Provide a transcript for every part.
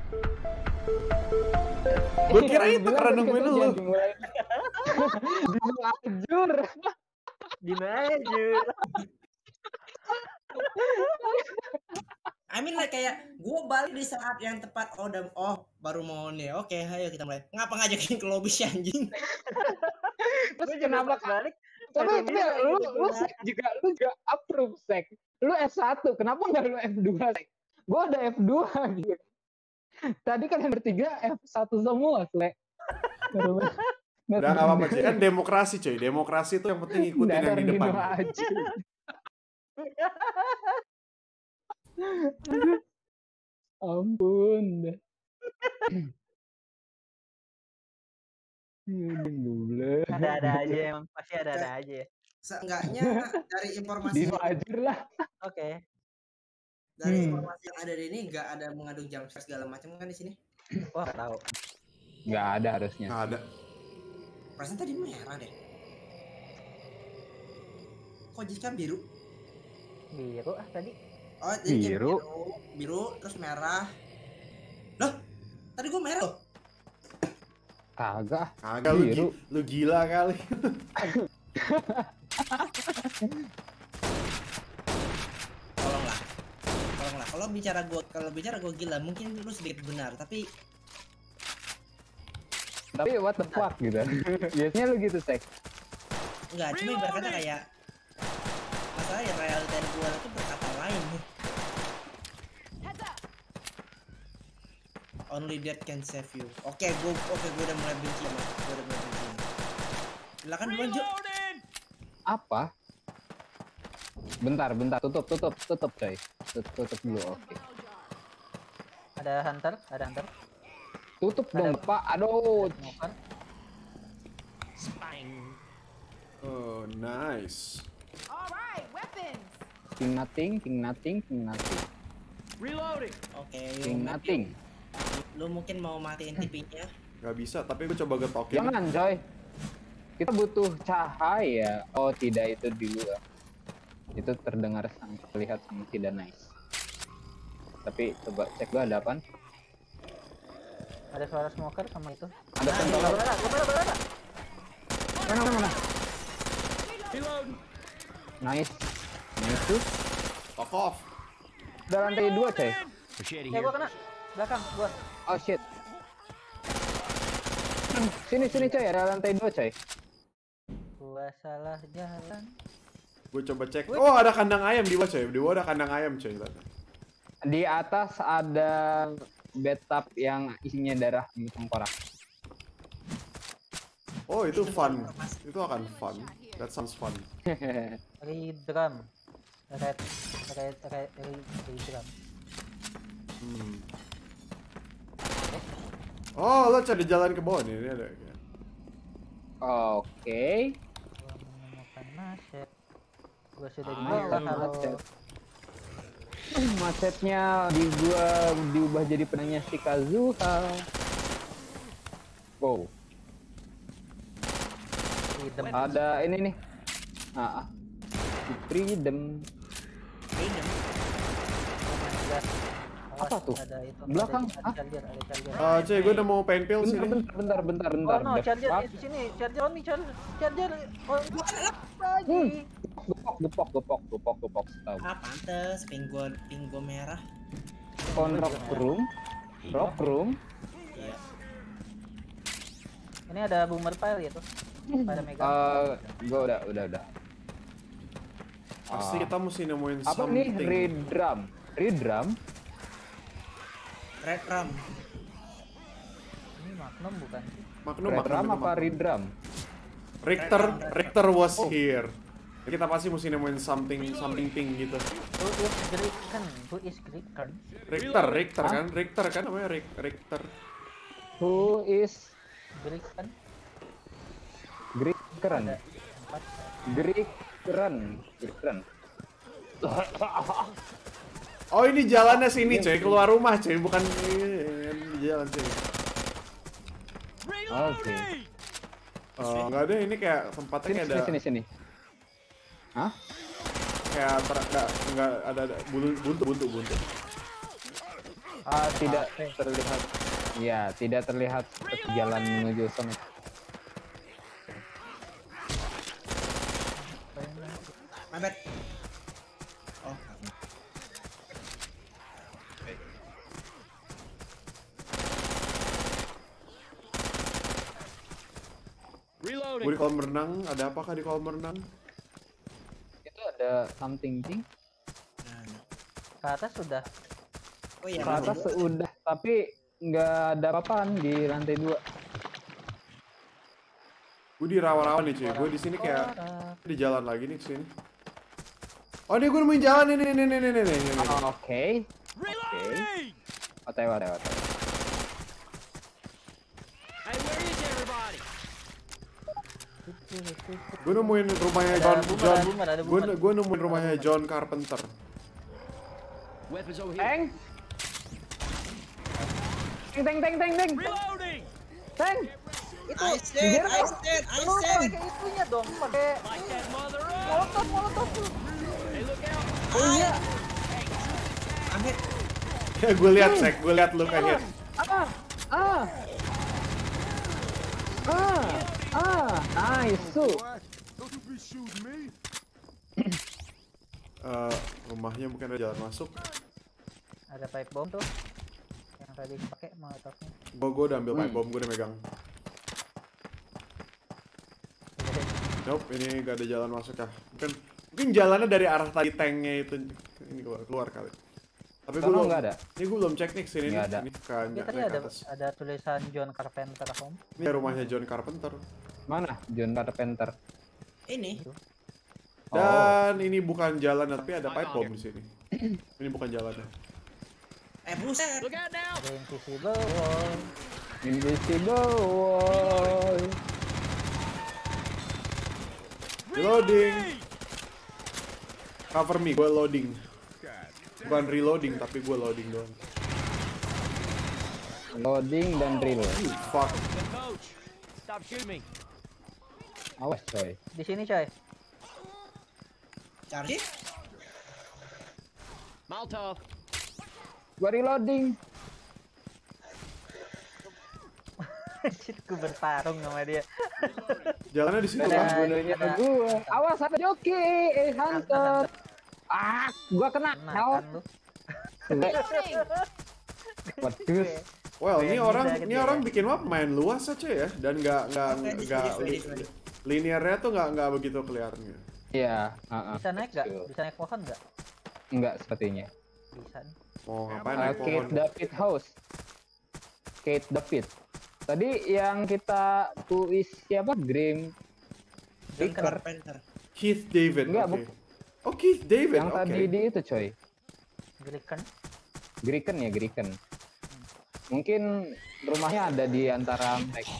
Gue kira itu karena nungguin lu. Dimajur. Dimajur. I mean like kayak gue balik di saat yang tepat. Baru mau nih. Oke, ayo kita mulai. Ngapa ngajakin ke lobby si anjing? Terus kenapa balik? Tapi lu sek juga lu gak approve sek. Lu S1, kenapa nggak lu F2 sek? Gue ada F2 gitu. Tadi kan yang bertiga F1 semua sek. Udah gak apa-apa cuy, kan demokrasi cuy. Demokrasi itu yang penting ikutin yang di depan. Ampun. Ada aja emang, pasti ada aja. Seenggaknya dari informasi Dimajur lah. Oke. Dari informasi yang ada di ini nggak ada mengandung jumpscare segala macam kan di sini? Wah, tahu. Nggak ada harusnya. Nggak ada. Perasaan tadi merah deh. Kok jadi kan biru? Biru tadi. Oh, jadi biru. Biru terus merah. Loh, tadi gua merah loh. Kagak. Kagak biru. Lu gila kali. Tolonglah. Kalau bicara gua gila, mungkin lu sedikit benar, tapi what the fuck gitu. Biasanya lu gitu, Sek. enggak, cuma ibarat kata kayak masalah ya realita gua itu berkata lain nih. Only that can save you. Oke, gua udah mulai benci sama. Silakan duluan, Jo. Apa? Bentar, tutup coy. Tutup dulu, oke. Ada hunter. Tutup dong, Pak. Aduh. Oh, nice. Alright, weapons. Ting nothing. Reloading. Oke, Ting nothing. lu mungkin mau matiin TV-nya? Gak bisa, tapi gue coba getokin. Jangan, coy. Kita butuh cahaya. Oh, tidak, itu di luar. Itu terlihat sangat tidak nice. Tapi coba cek gua ada apaan? Ada suara smoker sama itu. Ada sentinel. Mana? Nice tuh. Fuck off. Udah lantai 2 coy. Ya gua kena. Belakang gua. Oh shit. Sini coy, ada lantai 2 coy. Gua salah jalan. Gue coba cek. Oh, ada kandang ayam di bawah coy. Di bawah ada kandang ayam coy. Di atas ada bathtub yang isinya darah tengkorak. Oh, itu fun. Itu akan fun. That sounds fun. Redrum. Red drum. Oh, lo cari jalan ke bawah nih. Ini ada. Oke. Gua menemukan macet. Gua sudah Mantap, dibawa. macet. Macetnya diubah jadi pedangnya si Kazuha. Wow. Ada ini nih. Freedom. Apa tuh? Belakang? Ada charger. Cuy, gue udah mau pain pill sini. Bentar. Oh no, charger di sini. Charger on nih, charger. Oh, lagi. Gepok. Pantes pinggo merah. Rock room. Iya. Ini ada boomer pile ya tuh. Pada megang. Gua udah. Pasti kita mesti nemuin Apa something. nih? Redrum. Red Ram. Ini Magnum bukan sih? Redrum apa Redrum? Richter was here. Kita pasti mesti nemuin something pink gitu. Who is Grikan? Richter kan? Richter kan namanya Richter. Who is Grikan? Grikan. Oh, ini jalannya sini coy, keluar rumah coy, bukan ini jalan sini. Oke. Enggak ada, ini kayak tempatnya kayak ada. Sini. Hah? Kayak enggak ada buntu. Tidak terlihat. Ya, tidak terlihat jalan menuju summit. My bad. Oh. Gue di kolam renang, ada apakah di kolam renang? Itu ada something thing. Ke atas sudah. Oh iya. Ke atas udah, tapi nggak ada apa-apaan di lantai 2. Gue di rawa-rawa nih cuy, gue di sini kayak di jalan lagi nih kesini. Oh ini gue nemuin jalan nih. Oke. OTW. Gue nemuin rumahnya gue nemuin rumahnya John Carpenter. Teng. Teng. Itu I said. lu pakai itunya dong, pakai molotov tuh. Oh iya. Amit. Ya gue lihat Sek, gue lihat lu kayak hit. Nice tuh. Rumahnya mungkin ada jalan masuk. Ada pipe bomb tuh. Yang tadi pakai molotovnya. Gue udah ambil pipe bomb, gue udah megang. Nope, ini gak ada jalan masuk ya. Mungkin jalannya dari arah tadi tanknya itu ini keluar kali. Tapi gue belum nggak ada. Ini gue belum cek nih sini. Nggak ada. Ini kan Dia tadi ada tulisan John Carpenter home. Ini rumahnya John Carpenter. Mana John Carpenter? Ini. Dan ini bukan jalan tapi ada pipe bomb di sini. Ini bukan jalannya. Buset. Ada invisible wall. Invisible wall. Reloading. Cover me, gue loading. Bukan reloading tapi gue loading doang. Loading dan reload. Fuck. Awas coy. Di sini coy. Charge. Gua reloading. Shit, gue bertarung sama dia. Jalannya di situ Ada. kan. Bunuhnya ke gua. Awas ada joki, hunter. Gua kena. Nah, kan lu. Waduh. Well, ini Branding orang dah bikin map main luas aja ya dan nggak Ready. linearnya tuh nggak begitu kelihatan. Iya, Bisa naik nggak? Bisa naik pohon nggak? enggak sepertinya. Bisa nih. Mau ngapain naik pohon? Kate David House. Kate David. Tadi yang kita tulis siapa? Grim Ricker. Carpenter. Keith David. Enggak, oke. Oh, Keith David. Yang oke. tadi di itu coy. Gerikan. Griken. Mungkin rumahnya ada di antara mereka.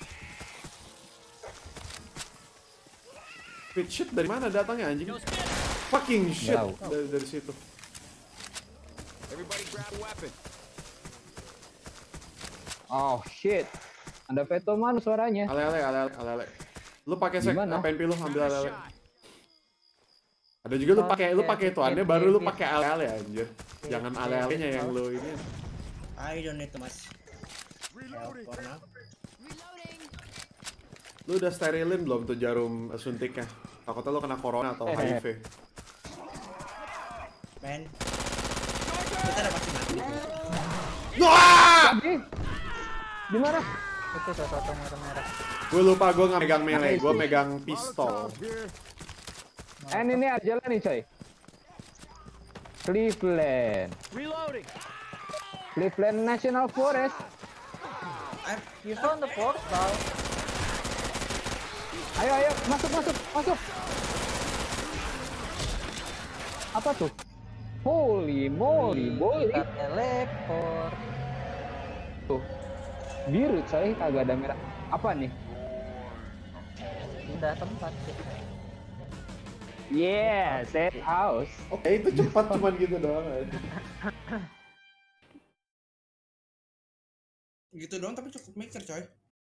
Wait, shit dari mana datangnya anjing? Fucking shit Tahu. dari situ. Oh shit. Ada veto mana suaranya? Ale. Lu pakai sek Gimana? PNP lu ambil ale. Ada juga lu pakai itu aneh baru lu pakai ale anjir. Jangan ale-alenya yang lu ini. I don't need to much. Help for now. Lu udah sterilin belum tuh jarum suntiknya? Takutnya lu kena corona atau HIV. Man. Kita udah pasti mati. Tadi di mana? Itu sesuatu merah-merah. Gue lupa gue nggak megang melee, gue megang pistol. Ini ada jalan nih coy. Cleveland National Forest. You found the portal. Ayo, masuk. Apa tuh? Holy moly, boy. Kita teleport. Tuh. Biru coy, kagak ada merah. Apa nih? Pindah tempat. Yeah, safe house. Oke, itu cepat cuman gitu doang aja. Gitu doang tapi cukup mikir coy.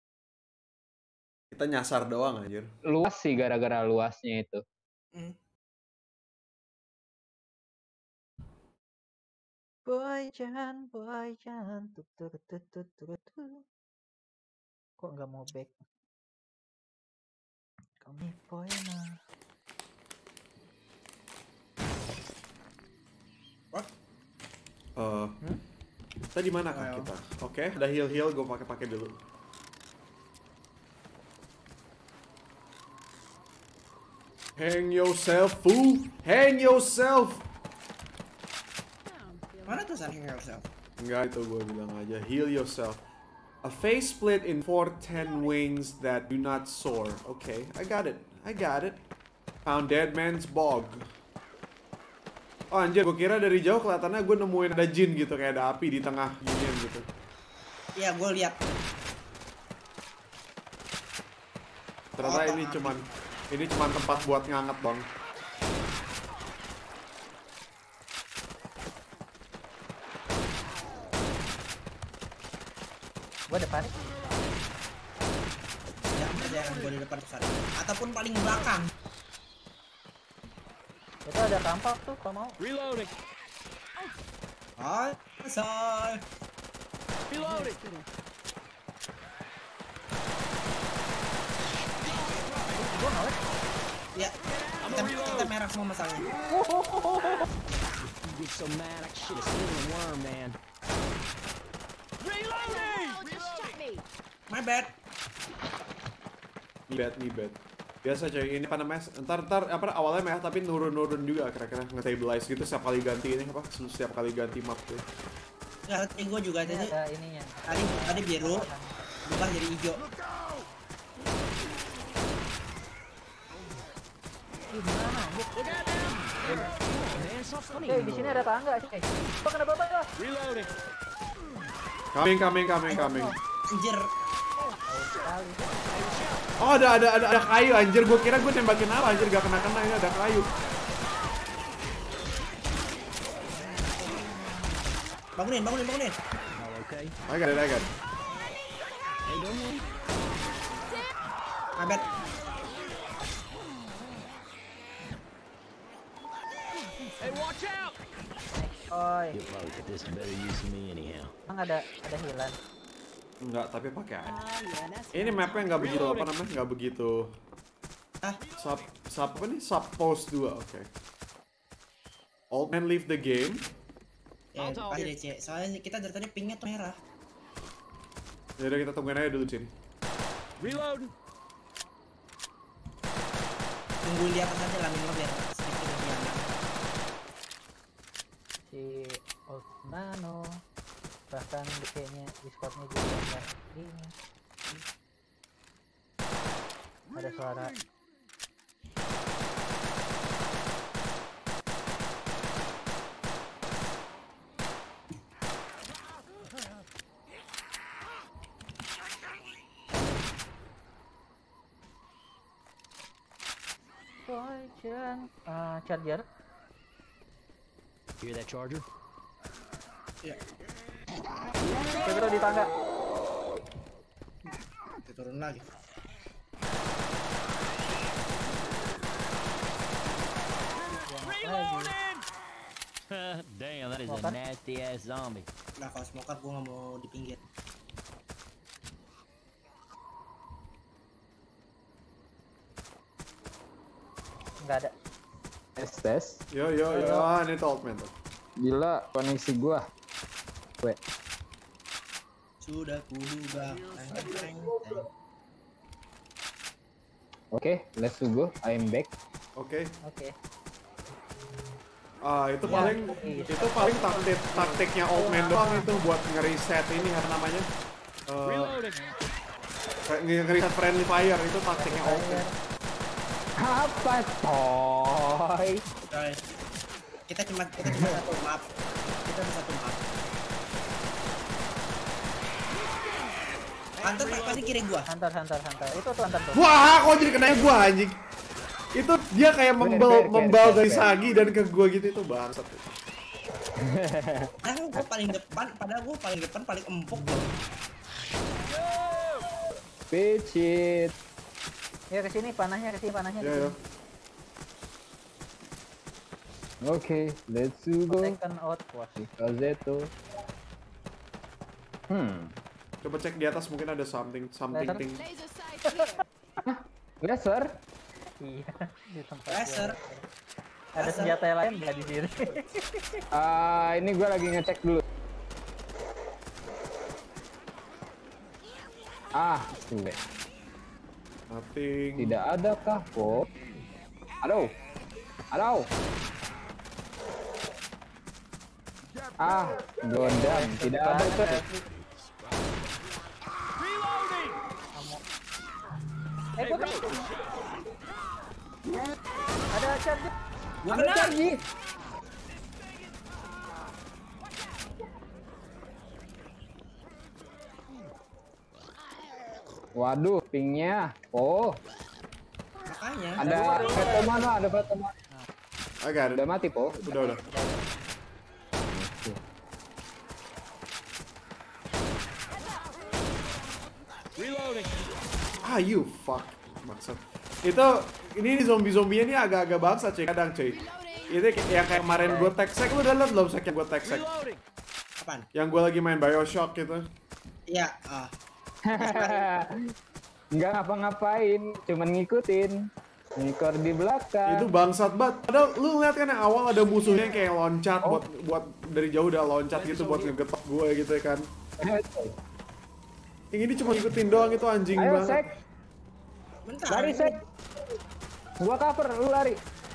Kita nyasar doang anjir. Luas sih gara-gara luasnya itu. Boyjan, tut tut tut tut tut tut. Kok nggak mau back? Kami poena. Tadi mana kah kita? Oke, ada heal, gue pakai dulu. Hang yourself, fool! Hang yourself! Mana tulisan hang yourself? Enggak, itu gue bilang aja. Heal yourself. A face split in 410 wings that do not soar. Okay, I got it. Found dead man's bog. Oh anjir, gue kira dari jauh kelihatannya gue nemuin ada jin gitu, kayak ada api di tengah ginian gitu. Iya, gue lihat. Ternyata ini cuman tempat buat nganget bang. Gua depan. Jangan gue di depan besar. Ataupun paling belakang. Itu ada kampak tuh kalau mau. Reloading. Hai, say. Reloading. Gua ngawet. Ya, kita merah semua masalahnya. You get so mad, I shit a stealing worm, man. Reloading. Just shot me. My bad. Me bad. Biasa coy, ini apa namanya? Ntar apa awalnya merah tapi nurun juga kira-kira nge-stabilize gitu setiap kali ganti ini apa? Setiap kali ganti map tuh. Ya, gue juga Ini tadi. ada ininya. Tadi biru, berubah jadi hijau. Gimana? Man, so funny. Di sini ada tangga, sih. Kok kenapa apa? Reloading. Coming. Anjir, Sekali. Oh ada kayu anjir, gue kira gue tembakin apa anjir, gak kena ini ada kayu. bangunin. All okay. I got it. Hey, don't worry. My bad. Hey, watch out. Oi, Get low, but this better use me anyhow. emang ada hilan. Enggak, tapi pakai aja. Ini mapnya nggak begitu apa namanya? Nggak begitu. Sub apa nih? Sub post 2, oke. Old man leave the game. Ya, pas DC. Soalnya kita dari tadi pingnya tuh merah. Yaudah kita tungguin aja dulu sini. Reload. Tungguin di atas aja lah minimal biar sedikit lebih aman. Si Old Nano bahkan kayaknya Discordnya juga nggak ini. Ada suara. Charger. Hear that charger? Iya. Kita di tangga. Kita turun lagi. Damn, that is a Smoker? nasty ass zombie. Nah, kalau smoker gue nggak mau di pinggir. Nggak ada. Tes. Yo, ini tuh old man tuh. Gila koneksi gua. Sudah kuduga. Oke, let's go. I'm back. Oke. Oke. Itu paling taktiknya old man doang itu buat ngereset ini apa namanya? Reloading. Ngereset friendly fire itu taktiknya old man. Apa toy? Guys, kita cuma satu map. Kita cuma satu map. Hunter pasti kiri gua. Hunter. Itu tuh Hunter tuh. Wah, kok jadi kenanya gua anjing? Itu dia kayak membal dari Sagi dan ke gua gitu, itu bangsat. Gua paling depan, padahal gua paling depan paling empuk loh. Picit. Ya kesini panahnya. Ya. Oke, let's go. Second outpost. Kazeto. Coba cek di atas mungkin ada something Laser. thing. Laser sight here. Laser. Iya, di tempat Laser. dia. Ada senjata yang lain nggak di sini? Ini gua lagi ngecek dulu. Sudah. Nothing. Tidak ada kah, kok? Aduh. Godam, tidak ada tuh. Gua kan. Ada charger. Gua Ada kena. charge. Waduh, pingnya. Oh, Makanya. ada veto mana? Ada veto mana? I got it. Udah mati, Po. Udah. Reloading. You fuck. Maksud. Ini zombie-zombinya ini agak-agak bangsa cuy kadang cuy. Itu yang kayak kemarin gue tag-sek, lu udah liat belum sek yang gue tag-sek? Reloading. Apaan? Yang gue lagi main Bioshock gitu. Iya. Nggak ngapa-ngapain, cuman ngikutin. Ngikor di belakang. Itu bangsat banget. Padahal lu ngeliat kan yang awal ada musuhnya yang kayak loncat buat dari jauh udah loncat gitu buat ngegetok gue gitu ya kan. Yang ini cuma ngikutin doang itu anjing Ayo, banget. Sek. Bentar. Lari, Sek. Gua cover, lu lari.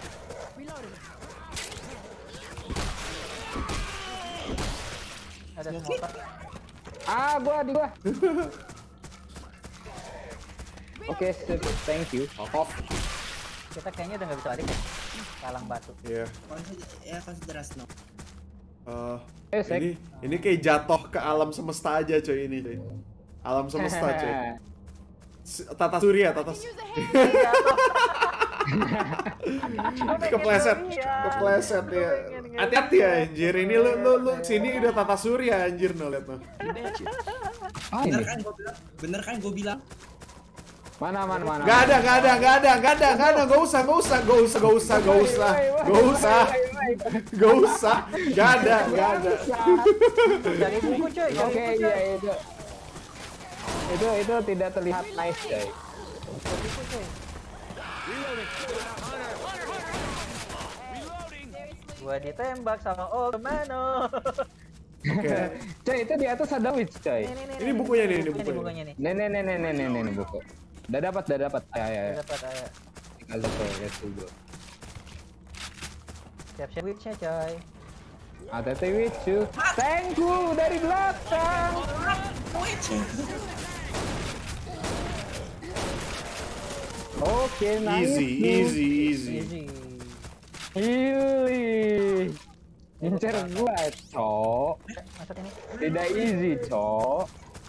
Ada smoker. Gua. Oke, sip. Thank you. Off. Kita kayaknya udah nggak bisa lari kan? Kalang batu. Iya. Konsiderasi no. Sek. Ini kayak jatuh ke alam semesta aja coy ini coy. Alam semesta coy. Tata surya. Use a hand. Kepleset ya. Hati-hati ya anjir. Ini lu sini udah tata surya anjir no liat no. Ini. Bener kan gue bilang. Mana. Gak ada. Gak usah. Gak ada. Dari buku coy. Dari Oke, buku, iya coy. itu tidak terlihat nice, guys. Dari buku, coy. Gua ditembak sama Mano. Oke. Coy, itu di atas ada witch, coy. Ini bukunya nih, ini bukunya. bukunya nih. Nih buku. Udah dapat. Ayo. Dapat ayo. Kita go, let's go. Siap-siap witch-nya coy. Ada witch you. Thank you dari belakang. Oke, nice. Easy. Easy. Ih, incer gua, cok. Masuk ini. Tidak easy, cok.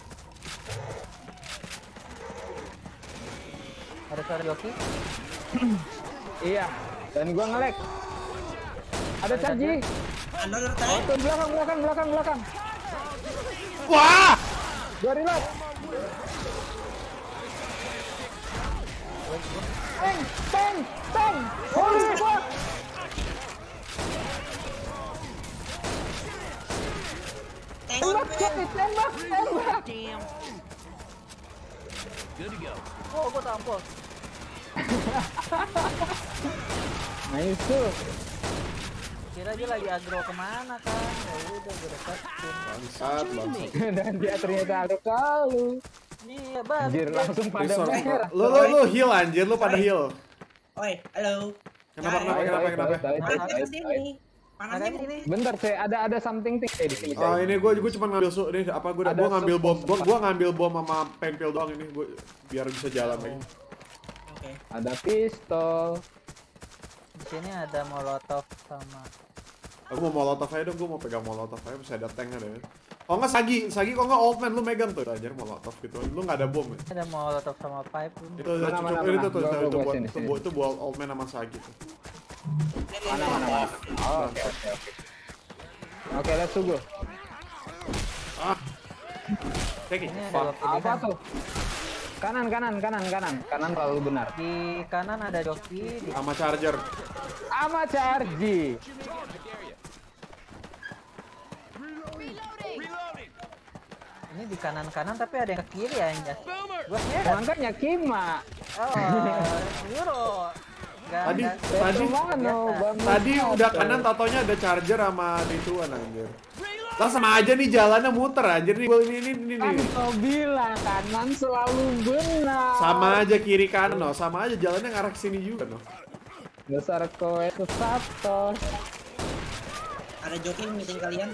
Ada suara joki. Iya, dan gua nge-lag. Ada charge. Another time. Tuh, belakang. Wah! Gua reload. Bang. Holy fuck. Tembak. Good to go. Oh, gua tampol. Nice tuh. Kira dia lagi agro kemana kan? Ya udah gua deketin. Bangsat. Dan dia ternyata ada kalu. Iya, bagus. Anjir, langsung pada merah. Lu heal anjir, lu pada heal. Oi, halo. Kenapa? Panas di sini. Panas Ada di di sini. Bentar, saya ada something thing di sini. Oh, ini gua cuma ngambil gua ngambil bom. Gua ngambil bom sama penpil doang ini gua biar bisa jalan lagi. Oke. Ada pistol. Di sini ada molotov sama Aku mau molotov aja dong, gua mau pegang molotov aja, bisa ada tank ada ya. Kalau nggak Sagi kok nggak old man lu megang tuh aja molotov gitu. Lu nggak ada bom ya? ada molotov sama pipe. Itu Mana? itu buat old man sama Sagi tuh. Mana? Oh, oke. Oke, let's go. Take it. Ini ada Fuck. dua pilihan. Apa tuh? Kanan. Kanan terlalu benar. Di kanan ada joki, di Sama charger. Sama Chargy. Ini di kanan-kanan tapi ada yang ke kiri ya, Anjas. Gua heran. Makanya Kima. Oh, Euro. Tadi udah kanan, tatonya ada charger sama rituan anjir. Lah sama aja nih jalannya muter anjir nih. Ini. Kan kau bilang kanan selalu benar. Sama aja kiri kanan no, sama aja jalannya ngarah ke sini juga no. Dasar kowe itu satu. Ada joki meeting kalian.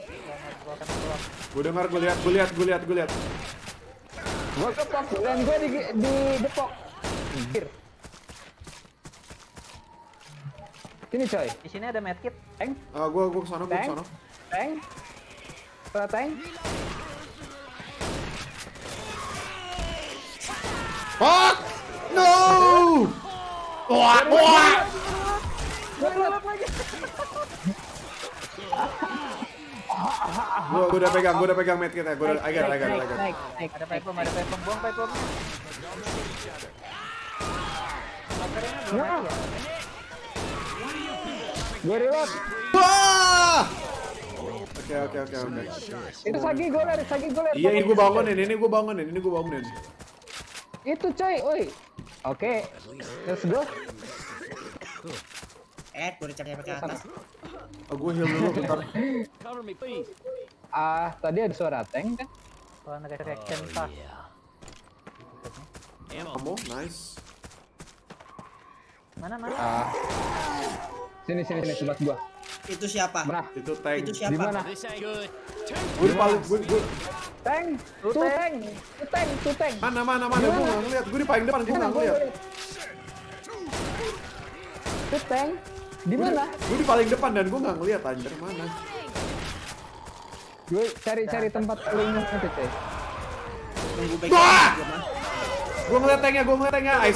Gue dengar, gue lihat. Gua kepok dan gua di depok. Anjir. Sini coy. Di sini ada medkit. Tank. Gue kesana. Tank. Tank. Fuck! No! Wah! Gue udah pegang medkitnya. I got it. Naik. Ada pipe bomb, buang pipe bomb. Gue reload. Wah! Oke. Itu Sagi goler. Iya, ini gue bangunin. Itu coy, oi. Oke. Let's go. Gue udah cari ke atas. Gue heal dulu bentar. Cover me, please. Tadi ada suara tank kan? Kalau ada reaction pass. Kamu, nice. Mana? Sini sebelah gua. Itu siapa? Mana? Itu tank. Itu siapa? Di mana? This ain't good. Gue paling gue Tank. Tuh tank. mana gue nggak ngeliat. Gue di paling depan gue nggak ngeliat. Tuh tank. Di mana? Gue di paling depan dan gue nggak ngeliat anjir mana. Gue cari tempat paling nanti coy. Tunggu back. Wah! Gue ngeliat tanknya. I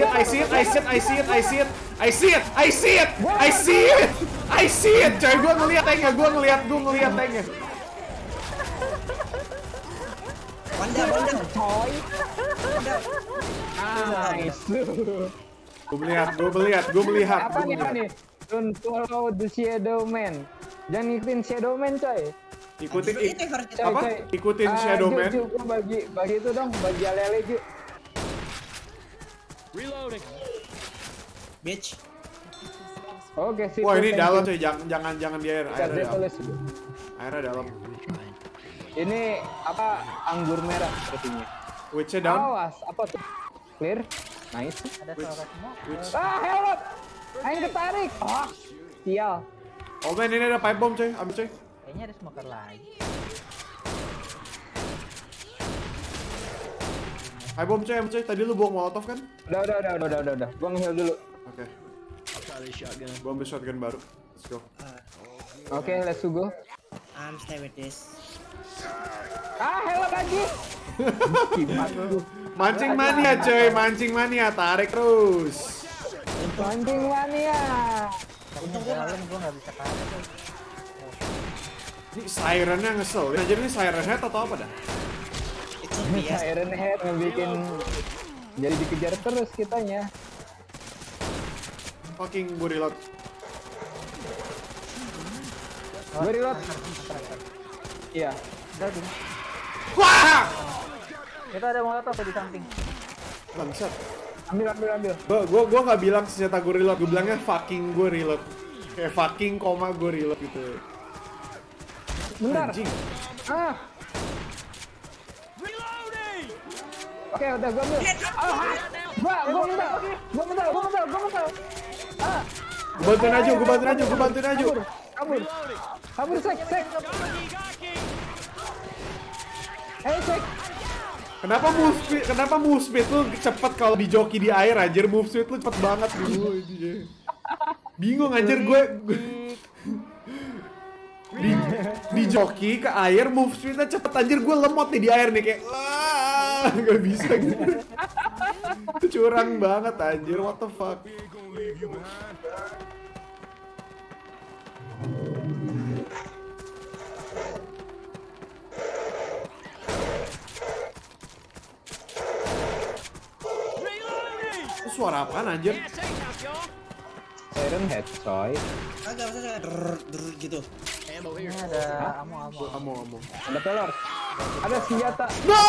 see it. Coy, gue ngeliat tanknya. Wanda. Coy. Nice. Gue melihat. Apa nih? Don't follow the Shadow Man. Jangan ngikutin Shadow Man coy. Ikutin Coy. ikutin Shadow Man. Ju, bagi itu dong, bagi ale-ale Ju. Reloading. Bitch. Oke, sip. Wah, ini thank dalam you. coy, jangan di air. Lihat, Airnya dalam. tulis. Airnya dalam. Ini apa anggur merah sepertinya. Witch-nya down. Awas, apa tuh? Clear. Nice. Ada suara semua. Witch. Help! Ayo ketarik. Sial. Oh man, ini ada pipe bomb coy. Ambil coy. Kayaknya ada smoker lagi. Pipe bomb coy, ambil coy. Tadi lu buang molotov kan? Udah. Gua nge-heal dulu. Oke. Gua ambil shotgun baru. Let's go. Oke, let's go. I'm stay with this. Help lagi. Mancing mania coy, mancing mania. Tarik terus. Mancing mania. Untung jalan gua nggak bisa kalah. Ini sirennya ngeselin. Aja ini siren head atau apa dah? Itu bias. Iron Head ngebikin jadi dikejar terus kitanya. Fucking gue reload. Gue reload. Iya. Udah ding. Wah! Itu ada molotov di samping. Bangsat. Ambil. Gue nggak bilang senjata gue reload. Gue bilangnya fucking gue reload. Kayak fucking koma gue reload gitu. Bentar. Anjing. Oke, udah gue ambil. Gue mental. Bantuin aja. Kabur, sek. Sek. Kenapa move speed lu cepet kalau di joki di air anjir, move speed lu cepet banget dulu. Bingung anjir gue. Di joki ke air move speednya cepet anjir, gue lemot nih di air nih kayak gak bisa gitu. Itu curang banget anjir, what the fuck. Itu suara apaan anjir? Iron Head, coy. Agak usah gitu. Ini ada amo. Ada pelor. Ada senjata. No!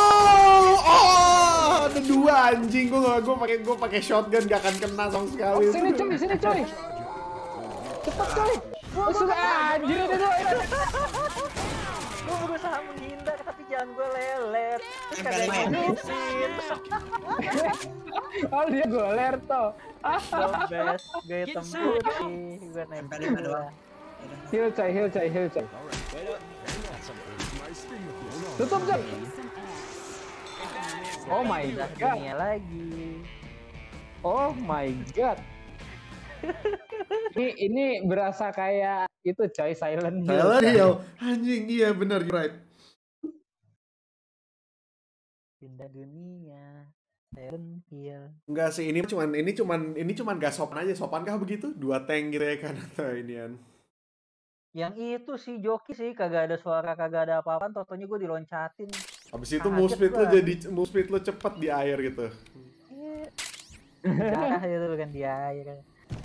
Oh, ada dua anjing. Gue pakai shotgun gak akan kena sama sekali. Sini coy. Cepat coy. Sudah anjir itu. Gue berusaha menghindar tapi jangan gue lelet. Terus kagak Yang kali ngikutin. Oh dia goler toh. Best gaya hitam putih. Gue naik Sampai di gila. bawah. Heal coy. Wait up. I got something. My sting with you. Tutup coy. Oh my Udah god. dunia lagi. Oh my god. Ini berasa kayak itu coy Silent Hill. Silent Hill. Anjing, iya bener, you're right. Pindah dunia. Silent Hill. Enggak sih, ini cuman gak sopan aja. Sopan kah begitu? 2 tank gitu ya kan atau inian. Yang itu sih joki sih, kagak ada suara, kagak ada apa-apaan, totonya gue diloncatin. Habis itu Kaget move speed lo cepet di air gitu. Darah gitu kan di air.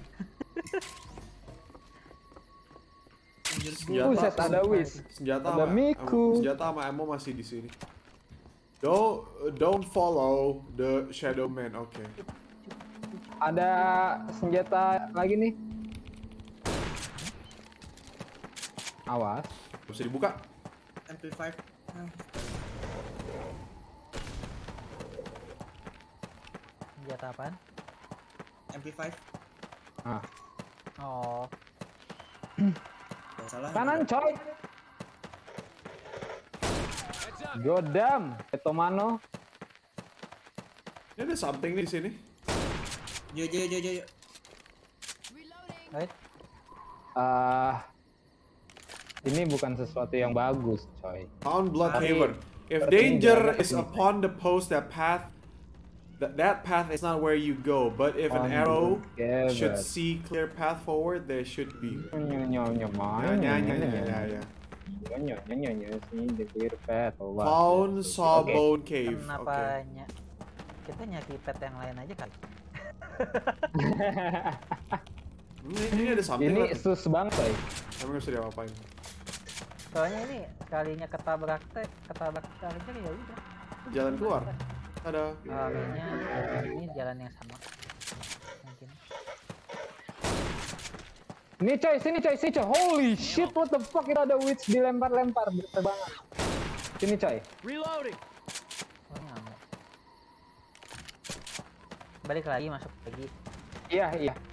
Buset, ada Wiz. Senjata Ada Miku. senjata sama ammo masih di sini. Don't follow the Shadow Man. Oke. Ada senjata lagi nih. Awas. Bisa dibuka. MP5. Senjata apaan? MP5. Ah. Oh, Gak salah. Kanan coy. Godam. Etomano. Ini ada something nih di sini. Jo. right. Ini bukan sesuatu yang bagus, coy. Found Blood Tapi- Haven. If tapi danger jangan is ini. upon the post, that path is not where you go. But if an Found arrow Blood Haven. should see clear path forward, there should be. Nyonya. Sini the clear path. Found Sawbone Cave. Kenapa Oke. kita nyari pet yang lain aja kali? Ini ada something. Ini lah. sus banget, coy. Emang nggak bisa diapa-apain. Soalnya ini sekalinya ketabrak charger ya udah. Jalan keluar. Ada. Kayaknya ini jalan yang sama. Mungkin. Ini coy, sini coy. Holy shit, what the fuck, itu ada witch dilempar-lempar berterbangan. Sini coy. Reloading. Oh, ini ammo. Balik lagi, masuk lagi. Iya.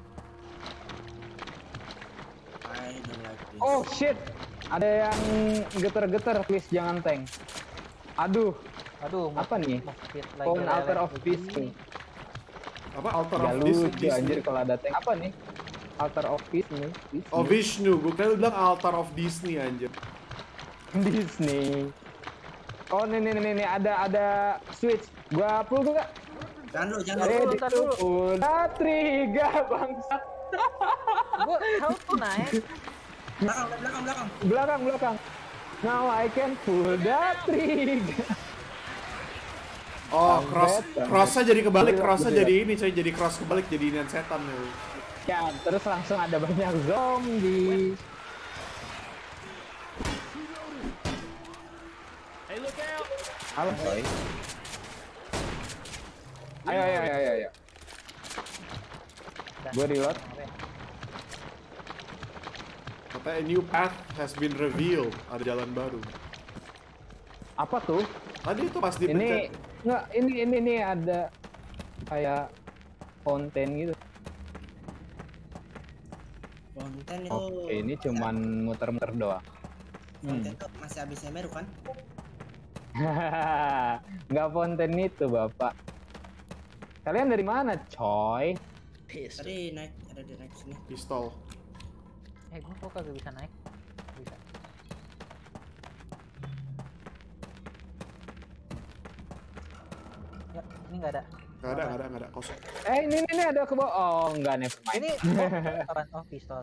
I don't like this. Oh shit, ada yang geter-geter, please jangan tank. Aduh, apa nih? Phone Altar of Peace nih. Apa altar Gak of this? lucu anjir kalau ada tank. Apa nih? Altar of Peace nih. Oh Vishnu, gue kira lu bilang altar of Disney anjir. Disney. Oh nih, ada switch. Gua pull gak? Jangan Ready ntar to dulu. pull. Triga bangsat. Gua tahu tuh naik. Belakang. Now I can pull the trigger. Oh, crossnya jadi kebalik, Betul, crossnya betul. jadi ini, coy, jadi cross kebalik, jadi inian setan ya. Ya, terus langsung ada banyak zombie. Hey, look out. Halo, coy. Ayo. Gue reload. Katanya a new path has been revealed, ada jalan baru. Apa tuh? Tadi itu pas Ini dipencet. enggak, ini ada kayak konten gitu. Konten itu. Oke, ini cuman muter-muter doang. Konten tuh masih habisnya meru kan? Nggak konten itu, Bapak. Kalian dari mana, coy? Tadi naik, ada di naik sini. Pistol. Gua kok kagak bisa naik. Bisa. Ya, ini nggak ada. Nggak ada, kosong. Ini ada ke bawah. Oh, enggak, never mind. Ini apaan? Oh, pistol.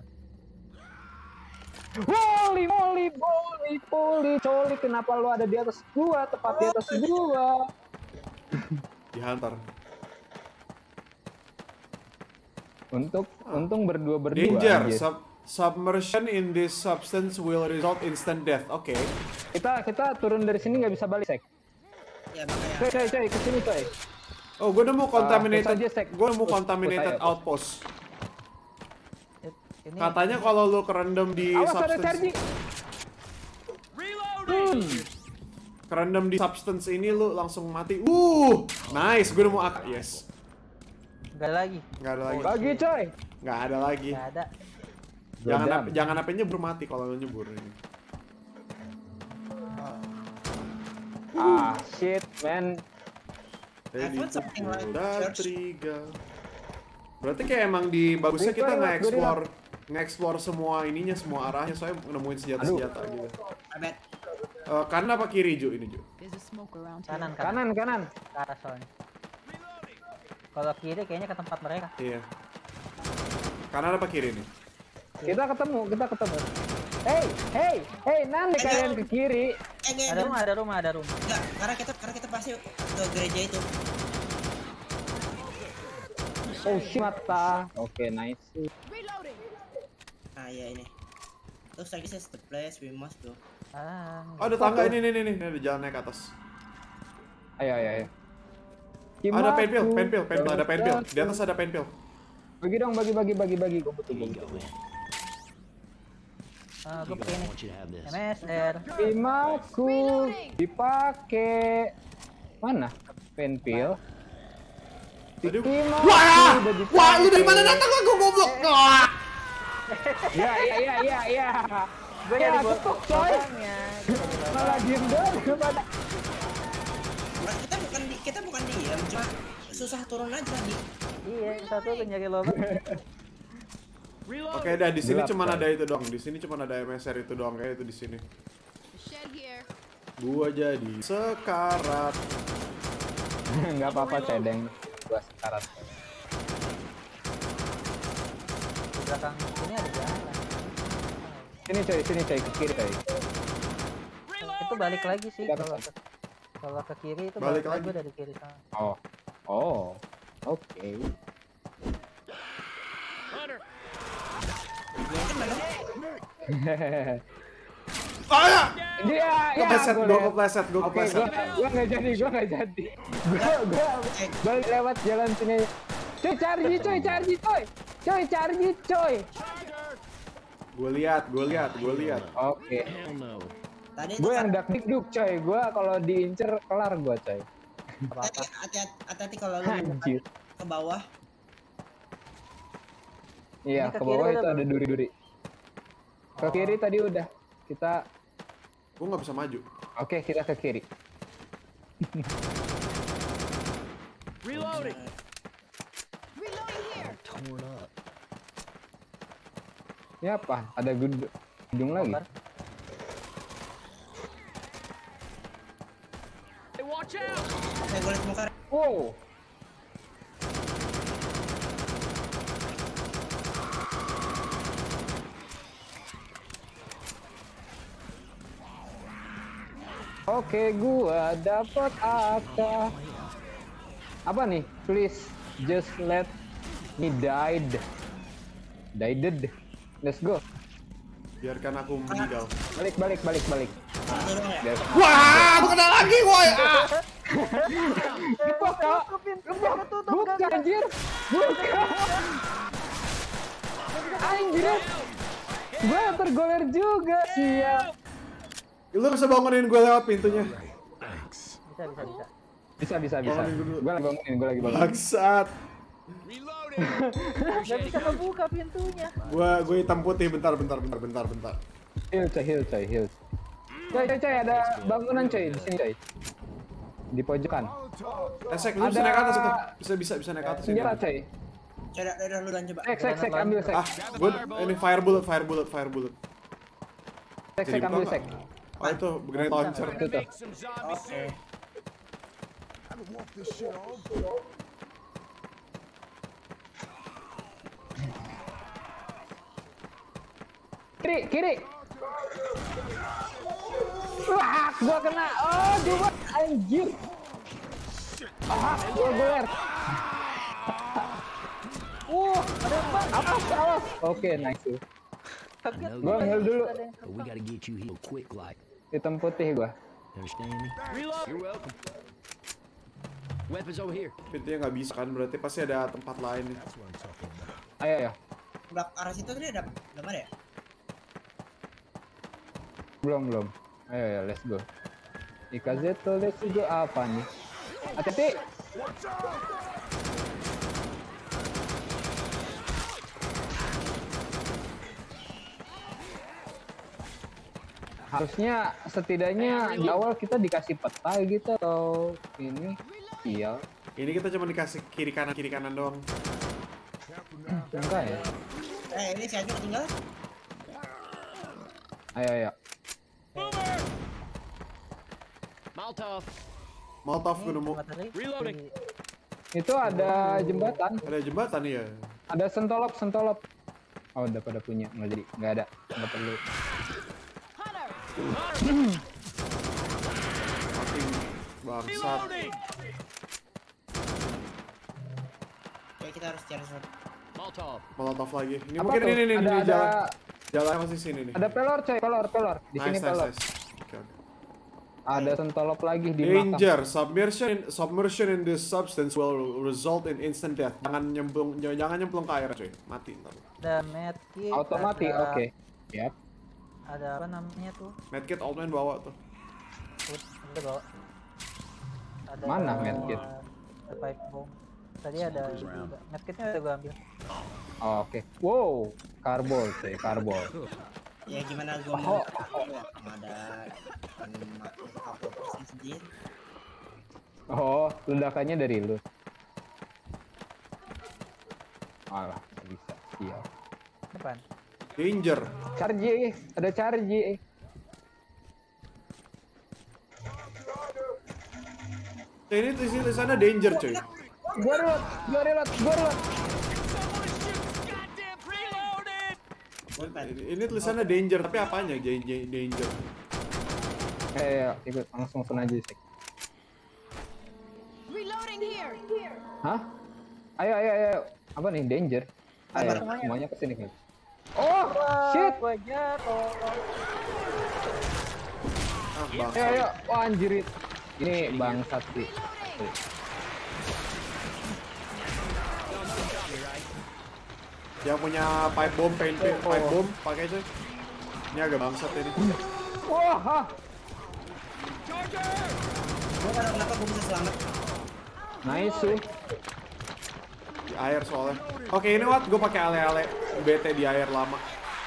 Holy moly, coli, kenapa lu ada di atas gua, tepat di atas gua? Dihantar. Untung berdua. Danger. anjir. Submersion in this substance will result instant death. Oke. Kita turun dari sini nggak bisa balik, Sek. Ya makanya. Coy, kesini coy. Oh, gue nemu contaminated. push aja, Sek. Gue nemu Push contaminated aja, push. outpost. Ini Katanya kalau lu kerendam di Awas ada substance, charge. kerendam di substance ini lu langsung mati. Nice. Gue nemu AK. Yes. nggak ada lagi. Nggak ada lagi. Bagi coy. Nggak ada lagi. Nggak ada. Jangan apa nyebur mati kalau lu nyebur ini. Shit, man. Ready found to something pull like that church. trigger. Berarti kayak emang di bagusnya kita nge-explore semua ininya, semua arahnya, soalnya nemuin senjata-senjata gitu. I bet. Kanan apa kiri, Ju? Ini, Ju. There's a smoke around here. Kanan. Kanan. Ke arah soalnya. Kalau kiri kayaknya ke tempat mereka. Iya. Kanan apa kiri nih? Kita ketemu. Hey, nanti kalian ke kiri. Enggak, Ada rumah. enggak, karena kita pasti ke gereja itu. Oh shit, mata. Oke, nice. Reloading. Ah iya ini. Looks like this is the place we must go. Oh, ada tangga ini ada jalan naik ke atas. Ayo. Ada penpil, ada penpil. Di atas ada penpil. Bagi dong, bagi. Gue butuh. Gue pakai I ini. want you to have this. MSR. Timaku dipakai mana? Penpil. Aduh. Timaku Wah! udah dipakai. Wah, lu dari mana datang aku goblok? Wah! Ya. Gue Ya, jadi ketuk, coy. orangnya. Malah diem doang pada. Kita bukan diam, cuma susah turun aja di. Iya, satu tuh nyari lobang. Oke, dah di sini Gelap, cuma coy. ada itu doang. Di sini cuma ada MSR itu doang, kayak itu di sini. Shed here. Gua jadi sekarat. Enggak apa-apa, cedeng. Gua sekarat. Di belakang sini ada jalan. Sini coy, ke kiri coy. Itu balik lagi sih Di atas. kalau ke kiri itu Balik balik lagi lagi. dari kiri sana. Oh. Oke. Ah! Dia, Gue kepleset. Oke, gua nggak jadi. Gua balik lewat jalan sini. Coy, charge coy. Gue lihat. Oke. Hell no. Tadi Gue yang dak dikduk coy. Gua kalau diincer kelar gua coy. Apa-apa. hati-hati kalau lu Anjir. ke bawah. Iya, Ini ke ke bawah kiri itu udah ada duri-duri. Ke kiri tadi udah. Kita Gue nggak bisa maju. oke, kita ke kiri. Reloading. Reloading here. Torn up. Ini apa? Ada gedung lagi. Kabar? Hey, watch out! Oke, gue liat muka. Wow. Oke, gua dapat AK. Apa nih? Please just let me died. Let's go. Biarkan aku meninggal. Balik. Itu dong ya. Biar- Wah, gue kena lagi, woi. Bukan anjir. Bukan. Anjir. Gua tergoler juga. Siap. Lu bisa bangunin gue lewat pintunya. Thanks. Bisa. Bangunin dulu. Gua lagi bangunin. Bangsat. Reloading. Gak bisa kebuka pintunya. Gue hitam putih. Bentar. Heal coy. Coy, ada bangunan coy di sini coy. Di pojokan. Sek, lu bisa Ada- naik ke atas itu. Bisa naik ke atas ini. Senjata coy. Coba lu dan coba. Sek, ambil sek. Gue ini fire bullet. Sek, Jadi ambil buka sek. nggak? Oh itu grenade launcher. Itu tuh. Make some zombie Oke. Kiri. Wah, gua kena. Oh, gua anjir. Gua goler. Ada yang bang. Awas. Oke, nice tuh. Kaget. Gua heal dulu. Ada yang But we gotta get you healed quick, like. Hitam putih gua. Understand me? Reload. You're welcome. Weapons over here. Pintunya nggak bisa kan, berarti pasti ada tempat lain nih. That's what I'm talking about. Ayo. Belak arah situ tadi ada belum ada ya? Belum. Ayo, let's go. Ikazeto, let's go. Apa nih? Hati-hati. Harusnya setidaknya di awal kita dikasih peta gitu atau ini. Iya. Ini kita cuma dikasih kiri kanan doang. Enggak ya? Ini si Ajur tinggal. Ayo. Molotov. Molotov gue nemu. Materi. Reloading. Itu ada jembatan. Ada jembatan ya. Ada sentolop. Oh, udah pada punya. Nggak ada. Nggak perlu. Mati bangsat. Oke, kita harus cari sesuatu. Molotov. Molotov lagi. Ini Apa mungkin tuh? ini Ada jalan. Jalan masih sini nih. ada pelor coy, pelor. Di sini pelor. Oke. Ada sentolop lagi di belakang. Danger, submersion in this substance will result in instant death. Jangan nyemplung ke air cuy, mati ntar. Ada medkit. Otomatis, ada- oke. Yap. Ada apa namanya tuh? Medkit Altman bawa tuh. Udah bawa. Ada Mana medkit? Ada pipe bomb. Tadi ada juga. Medkitnya udah gua ambil. Oh, oke. Wow, karbol coy, karbol. Ya gimana gua mau ada apa sendiri. Oh, ledakannya dari lu. Alah, nggak bisa. Iya. Depan. Danger. Charge, ada charge. Ini di sana danger cuy. Gua reload. Ini tulisannya danger, tapi apanya danger? Ya, ikut langsung aja sih. Reloading here. Hah? Ayo. Apa nih danger? Ayo, semuanya kesini kan. Oh, shit. Gua jatuh. Ah, bangsat. Ayo. Wah, anjir. Ini bangsat sih. Yang punya pipe bomb, pipe bomb, pakai cuy. Ini agak bangsat ini. Wah, ha. Gua kadang kenapa gua bisa selamat? Nice sih. Di air soalnya. Oke, ini what? Gue pakai ale-ale BT di air lama.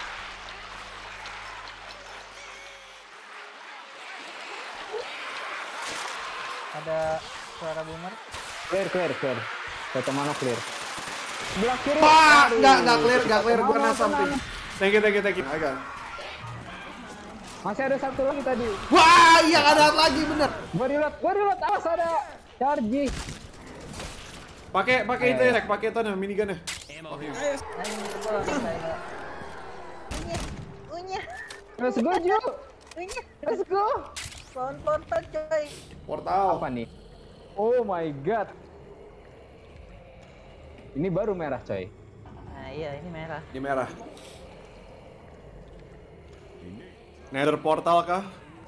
Ada suara boomer. Clear. Satu mana clear. Sebelah kiri. Wah, Aduh. nggak clear. Gue kena something. Thank you. Agak. Masih ada satu lagi tadi. Wah, iya ada lagi bener. Gua reload. Awas ada charge. Pakai itu ya, pakai itu nih minigun ya. Ammo here. Anjing gua langsung kayak Unyah. Let's go, Ju. Unyah. Let's go. Ponton coy. Portal. Apa nih? Oh my god. Ini baru merah, coy. Nah, iya ini merah. Ini merah. Nether portal kah?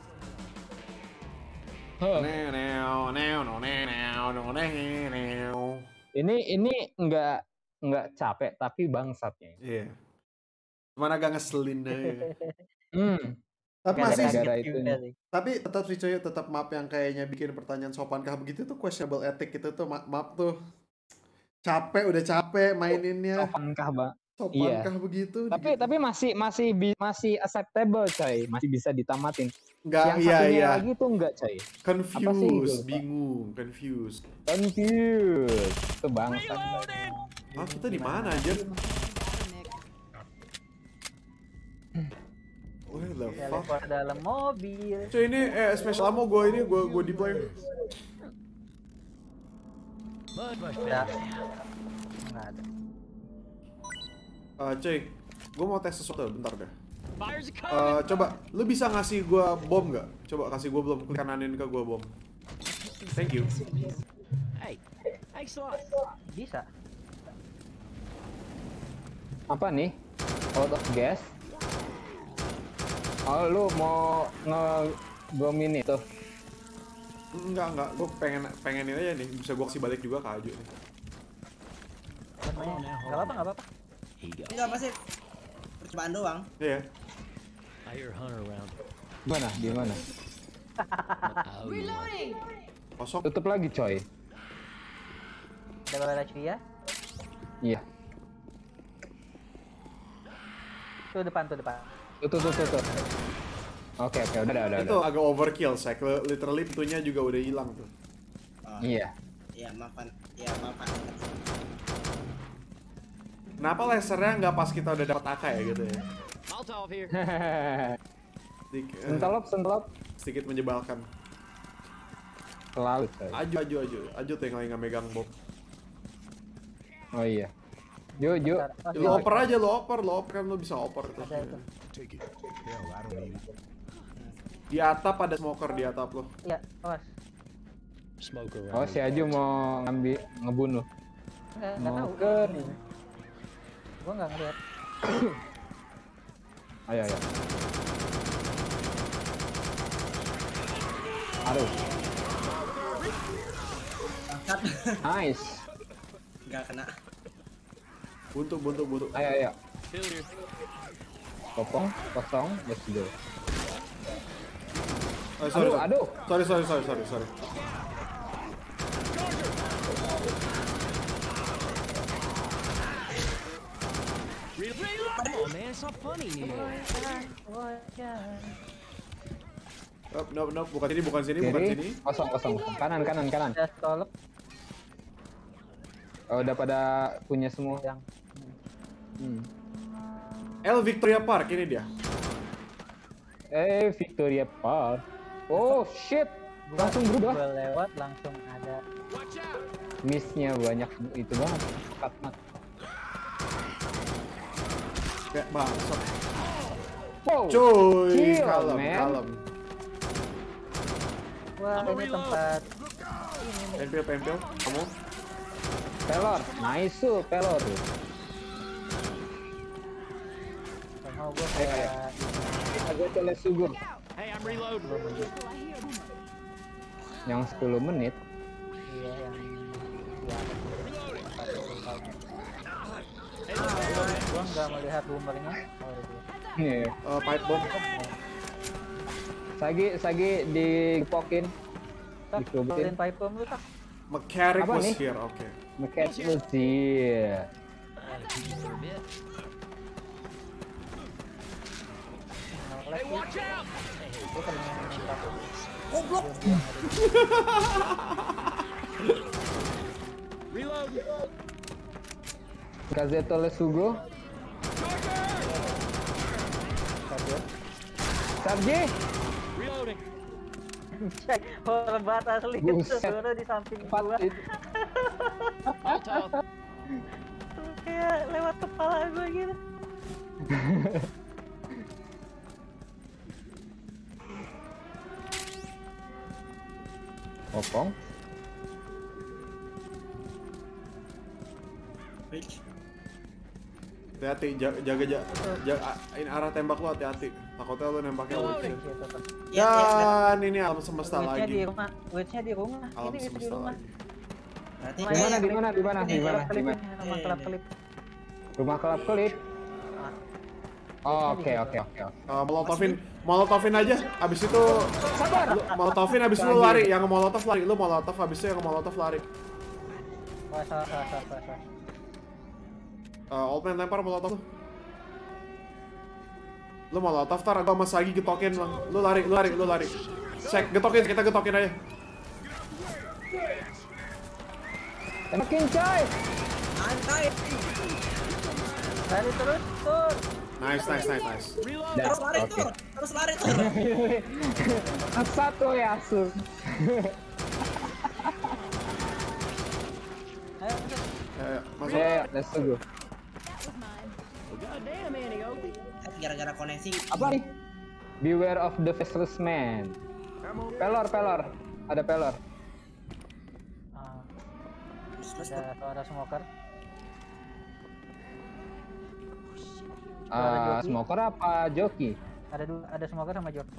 Ini nggak capek tapi bangsatnya. Iya. Cuman agak ngeselin aja. Tapi Nggak ada masih gara-gara kaget itu juga nih. sih. tapi tetap sih coy, tetap map yang kayaknya bikin pertanyaan sopankah begitu tuh questionable ethic itu tuh map tuh udah capek maininnya. Sopankah, Bang? Sopankah begitu? Tapi masih acceptable, coy. Masih bisa ditamatin. Enggak, Yang satunya iya. lagi tuh enggak, coy. Confused, Lupa? bingung, confused. Confused. Itu bangsat. Ah, kita di mana aja? Where the fuck? Teleport dalam mobil. Cuy ini special ammo gue deploy. Udah. Nggak ada. Cuy, gue mau tes sesuatu bentar deh. Fires are coming. Coba, lu bisa ngasih gue bom nggak? Coba kasih gue bom, klik kananin ke gue bom. Thank you. Hey, thanks a lot. Bisa. Apa nih? Out of gas? Oh, lu mau nge-bomin itu? Enggak. Gue pengen ini aja nih. Bisa gue kasih balik juga ke Aju nih. Nggak apa-apa. He got. Ini apa sih? Percobaan doang. Iya. I hear Hunter around. Di mana? Oh, you like. Reloading. Kosong. Tutup lagi, coy. Ada berapa HP ya? Iya. Tuh depan. Tutup. Oke, udah. Itu agak overkill, Sek. Literally pintunya juga udah hilang tuh. Oh, Iya. iya maafan. Kenapa lasernya nggak pas kita udah dapat AK ya gitu ya? Molotov here. Sentelop. Sedikit menyebalkan. Selalu, coy. Aju tuh yang lagi nggak megang bom. Oh iya. Yuk. Lo oper aja, lo oper kan lo bisa oper tuh. Ada itu. Take it. Hell, I don't need it. Di atap ada smoker di atap lo. Iya, awas. Smoke around. Oh, si Aju mau ngebunuh. Nggak tahu. Smoker. Gua nggak ngeliat. Ayo. Aduh, Angkat. nice. Nggak kena. Buntu. Ayo. Still here. Kosong, let's go. Oh, sorry. Aduh. Sorry. Oh man, it's not funny anymore. Nope, bukan sini. Kiri, kosong. Kanan. Ada stolep Oh, udah pada punya semua. yang L Victoria Park ini dia. Victoria Park. Oh, shit. Langsung berubah. gua lewat langsung ada. Missnya banyak itu banget. Cut. Kayak bangsat. Wow. Cuy, Chill, kalem. man. Wah, ini tempat Penpil, kamu. Pelor. Nice tuh, pelor. sama gua kayak Agak telesugo. Hey, I'm reloading. Yang 10 menit. iya yang gua nggak melihat boomernya. Oh, Nih, Pipe bomb. Sagi dipokin. tak Dikerubutin. keluarin pipe bomb lu tak. Mechanic Apa was nih? here, oke. Mechanical here. Gotta keep you for a bit. Hey, watch out! Gua sering minta Goblok. Reload. Kazeto Lesugo. Sarji. Reloading. cek horbat asli itu Buset. sebenarnya di samping Empat gua. itu. Molotov. Tuh, kayak lewat kepala gua gitu. Kopong. Hati-hati, jaga ini arah tembak lo hati-hati. Takutnya lo nembaknya witch. Gitu, tuh. Ya. Dan ini alam semesta Witch-nya di lagi. rumah, witch-nya di rumah. Alam Ini witch di semesta rumah. lagi. Berarti Rumah yang Di mana? kelip-kelip ini, rumah kelap-kelip. Rumah kelap-kelip. Oh, oke. Molotovin aja. Abis itu Molotovin abis itu lu lari. Yang molotov lari. Lu molotov abis itu yang molotov lari. Wah, salah. Old man lempar molotov lu. Lu molotov tar gua sama Sagi getokin lang. Lu lari. Sek, kita getokin aja. Tembakin coy. Santai. Lari terus, tur. Nice. Terus lari Oke. tuh. Terus lari tuh. Satu ya asu. Ayo, masuk. Masuk. Ya, let's go. Goddamn, Annie Oakley. Gara-gara koneksi. Apa nih? Beware of the faceless man. Pelor. Ada pelor. Ah, Terus ada suara smoker. Joki. Smoker apa joki? Ada smoker sama Jok.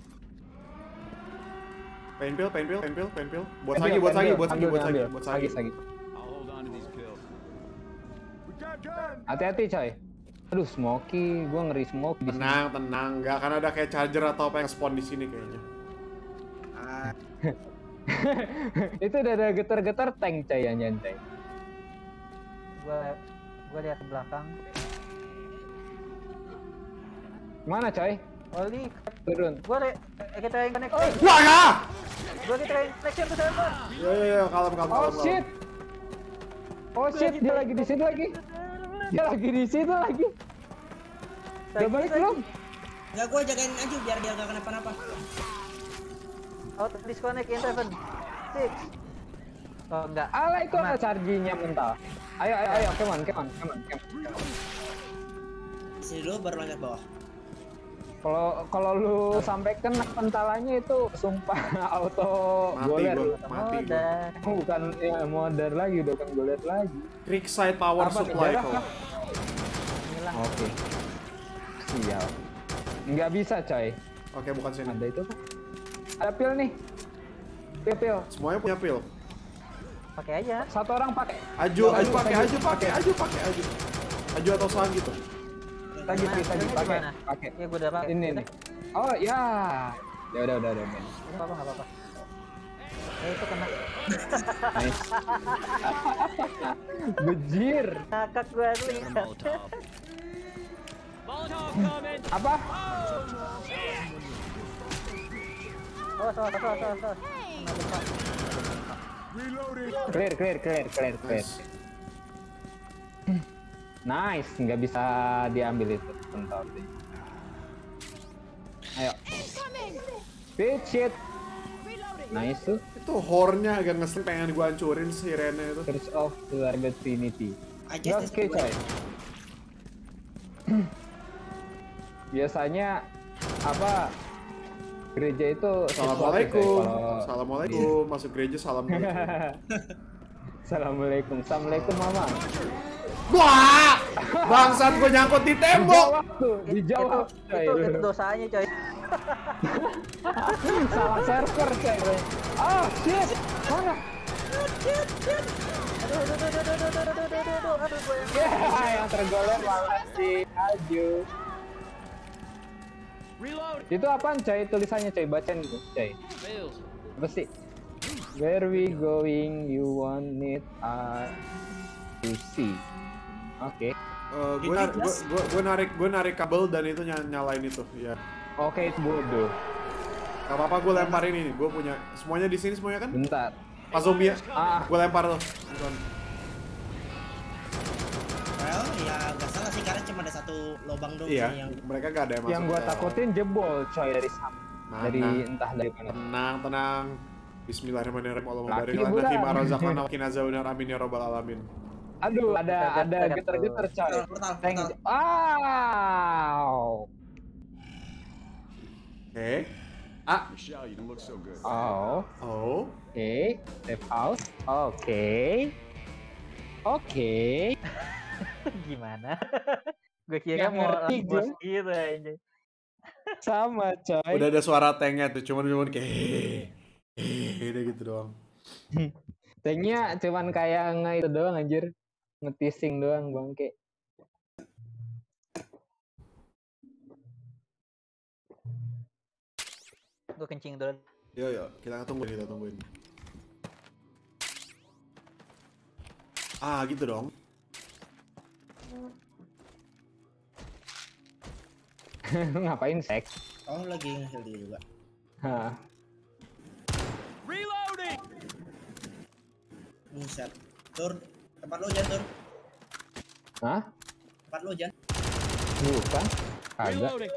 Pain pill. Buat Ambil, Sagi. ambil. Buat Sagi. Sagi. I'll hold on to these pills. We got guns. Hati-hati coy. Aduh, Smoky, gua ngeri Smoke di sini. Tenang. Nggak akan ada kayak charger atau apa yang spawn di sini kayaknya. Ah, Itu udah ada getar-getar tank coy yang nyantai. Gua lihat ke belakang. Mana coy? Oli, Turun. kita yang connect. Wah ya! Gua kita yang connection ke server. Ya, kalem. Oh shit. Oh shit, dia lagi di situ lagi. Dia lagi di situ lagi. Udah balik belum? enggak, gue jagain aja biar dia gak kenapa-napa. Out disconnect in 7 6. Oh enggak. Alah itu ada chargingnya mental. Ayo, come on. Sini dulu baru loncat bawah. Kalau lu sampai kena pentalannya itu sumpah auto goler. Mati gua. Bukan ya modern lagi, udah kan goler lagi. Creekside power Apa, supply sejarah kok. kah? Oke. Sial. Nggak bisa coy. Oke, bukan sini. Ada itu kan? Ada pil nih. Pil. Semuanya punya pil. Pakai aja. Satu orang pakai. Aju pakai. Aju atau Sagi tuh. Lagi pakai. Ya gua udah pakai. Ini nih. Oh ya. Ya udah. Enggak apa-apa. Itu kena. Nice. Bejir. Ngakak gua asli. Molotov. Molotov coming. Apa? Salah. Kena lupa. Reloading. Clear. Nice, nggak bisa diambil itu. Bentar deh. Ayo. Speed shit. Nice tuh. Itu hornya agak ngeselin, pengen gua hancurin sirene itu. Curse of keluarga Trinity. Aja Oke coy. Biasanya apa gereja itu Assalamualaikum. kalau- Assalamualaikum. Masuk gereja assalamualaikum. Assalamualaikum mama. Wah! Bangsat gua nyangkut di tembok. Dijawab coy. Itu dosanya coy. Salah server coy. Oh shit. Mana? Aduh, gua yang Ya, yang tergolong malah si Aju. Reload. Itu apaan coy? Tulisannya coy, bacain tuh coy. Pills. Apa sih? Where we going? You want it to see. Oke. Gue narik kabel dan itu nyalain itu. Ya. Oke, itu bodoh. Gak apa-apa, gue lempar ini nih. Gue punya semuanya di sini semuanya kan? Bentar. Pas zombie ya. Ah, Gue lempar tuh. Well, ya nggak salah sih karena cuma ada satu lubang doang Iya. yang Mereka gak ada yang masuk. yang gua ke- takutin jebol coy dari Nah, dari nah. entah dari mana. Tenang. Bismillahirrahmanirrahim. Allahumma Laki barik lana bulan. fima razaqnana wa qina azabannar. Amin ya rabbal alamin. Aduh, ada Getar-getar getar-getar coy. portal. Tank. Wow. Oke. Michelle, you don't look so good. Oh. Oh. Oke, save house. Oke. Oke. gimana? Gue kira Nggak mau ngerti last boss gua. gitu aja. Sama coy. Udah ada suara tanknya tuh, cuman kayak udah gitu doang. Tanknya cuman kayak itu doang anjir. Ngetising doang bangke. Gue kencing dulu. Yo, kita tungguin. Ah, gitu dong. Ngapain seks? Oh lagi nge-heal dia juga. Hah. Reloading. Buset. Tur, tempat lo Jan Tur. Hah? Tempat lo Jan. Bukan? Kagak. Reloading.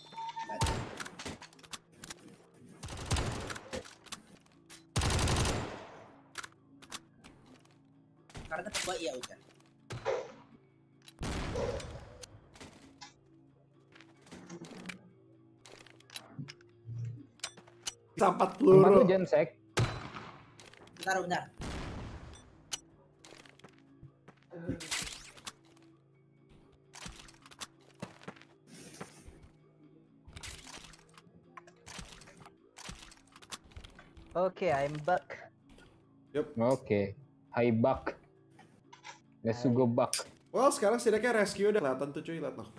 Karena tempat gua iya udah. Sampat Tempat lu peluru. jangan sek. Bentar. Oke, I'm back. Oke. Hi Buck. Let's go Buck. Well, sekarang setidaknya rescue udah kelihatan tuh cuy, lihat noh.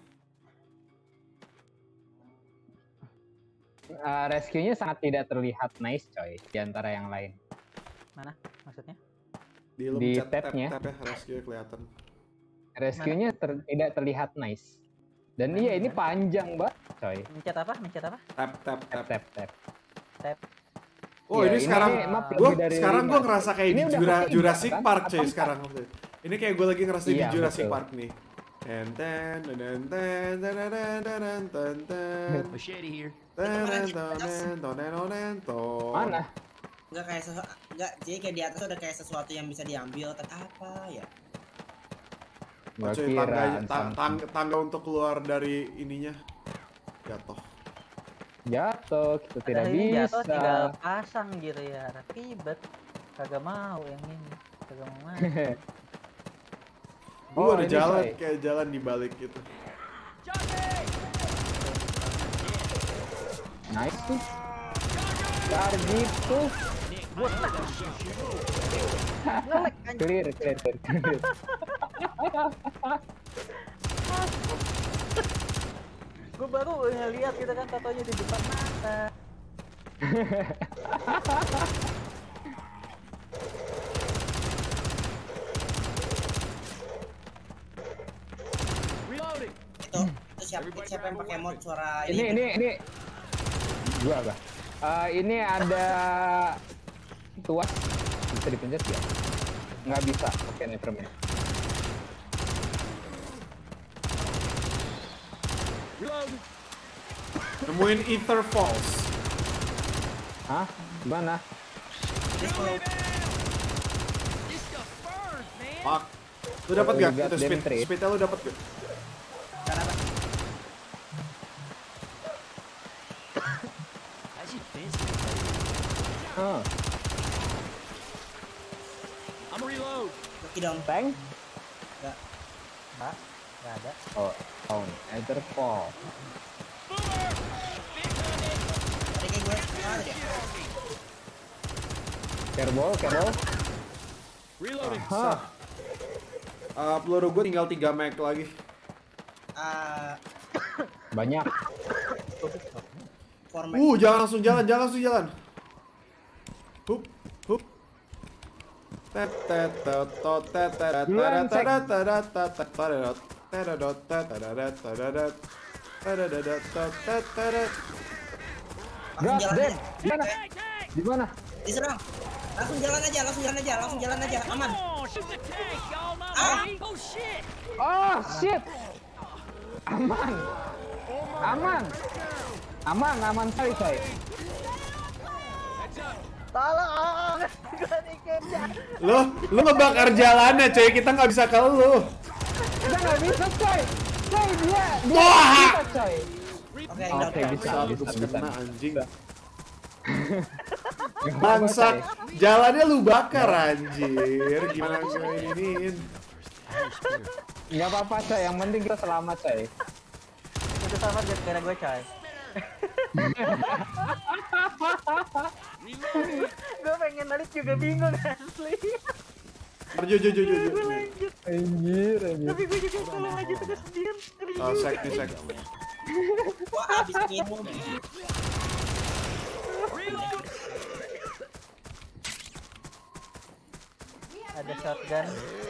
Rescue-nya sangat tidak terlihat nice coy di antara yang lain. Mana? Maksudnya? Di tab-nya. tab ya, rescue kelihatan. Rescue-nya tidak terlihat nice. Dan iya ini panjang banget coy. Mencet apa? Mencet apa? Tab. Tab. Oh, Iya, ini sekarang map gua lebih dari sekarang 5. gua ngerasa kayak Ini di udah ketiga, Jurassic kan? Park cuy 8. sekarang. Ini kayak gue lagi ngerasa di Iya, Jurassic betul. Park nih. Ten. Machete here. Mana? Enggak kayak enggak, jadi kayak di atas ada kayak sesuatu yang bisa diambil atau apa ya. Gua Cuy, kira tangga untuk keluar dari ininya jatuh. jatuh, kita tidak Ada ini jatuh bisa. tinggal pasang gitu ya. Ribet. Kagak mau yang ini. Kagak mau main. Gua ada ini, jalan coy. kayak jalan di balik gitu. Nice tuh. Dar gitu. Clear. Gue baru ngeliat gitu kan tatonya di depan mata. Reloading. Itu siapa yang pakai mod suara Ini. Gua apa? Ini ada tuas bisa dipencet ya? Nggak bisa. Oke, never mind. Reloading. Nemuin Ether Falls. Hah? Gimana? Fuck. Lu dapat Oh, gak? you got Itu them three. speednya lu dapat gak? I should fancy. Oh, I'm reload. Lucky dong. tank? Mbak, nggak ada. Oh, Etherfall. Tadi kayak gue ada deh. Kerbol. Reloading. Hah? Peluru gue tinggal 3 mag lagi. Banyak. Format. Jangan langsung jalan. Hup. Duluan, Sek. Langsung God jalan damn. aja. Di mana? Diserang. Langsung jalan aja. Aman. Ah, Oh, shit. Aman sekali, coy. Tolong! Gue dikejar. Lu ngebakar jalannya cuy, kita nggak bisa ke lu. Kita nggak bisa, coy. Coy, dia Wah! bisa, coy. Oke, Oke, bisa. Kena anjing. Nggak apa-apa, Bangsat, coy. jalannya lu bakar anjir. Gimana gue iniin? Nggak apa-apa, coy. Yang penting kita selamat, coy. Itu sama gara gue coy. Gue pengen narik juga bingung asli. Jo. Gue lanjut. Anjir. Tapi gue juga kalau lanjut terus sendirian. Oh, sek. gua abis minum. Ada shotgun.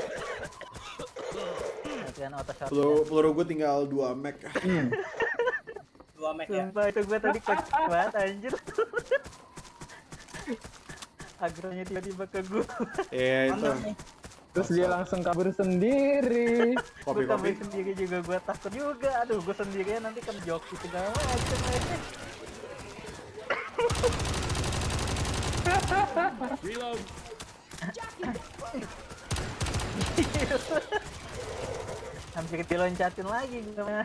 Shotgun auto shotgun. Peluru gue tinggal 2 mag. 2 meg ya. Sumpah itu gue tadi kocak banget anjir. Agronya tiba-tiba ke gue. Itu. Mantap nih. Terus dia langsung kabur sendiri. Gue kabur Kopi. sendiri juga, gue takut juga. Aduh, gue sendirian nanti kan joki segala macam aja. Reload. Hampir diloncatin lagi gimana?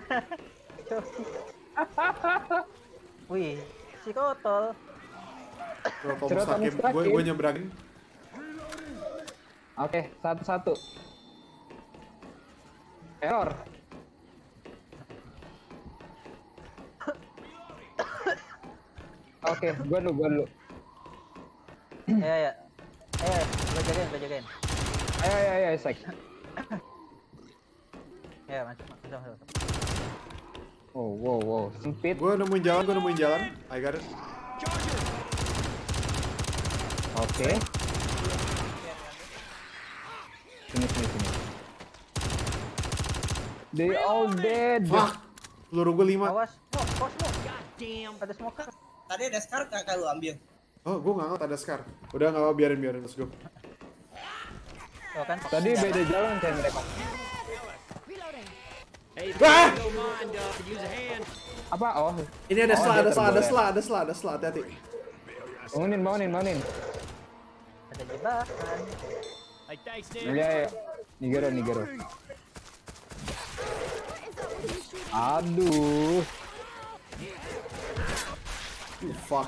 Wih, si Kotol. Kalau Mustaqim, gue nyebrangin. Oke, satu-satu. Error. Oke, gua dulu. Ya. Gua jagain. Ayo, Sek. Ya, masuk. Wow, sempit. Gue nemuin jalan. I got it. Oke. Sini. They all dead. Fuck. Peluru gue 5. Awas, smoke. Ada smoker. Tadi ada scar kakak lu ambil. Oh, gue nggak ada scar. Udah nggak apa, biarin. Let's go. Tuh kan. Tadi beda jalan kayak mereka. Reloading. Hey, if Ah! you don't mind, could use a hand. Apa? Oh, Ini ada Oh, selah, dia ada tergolek. selah. Hati-hati. bangunin. Ada jebakan. Hey, thanks, Dan. Ya. Nigero. Aduh. Fuck.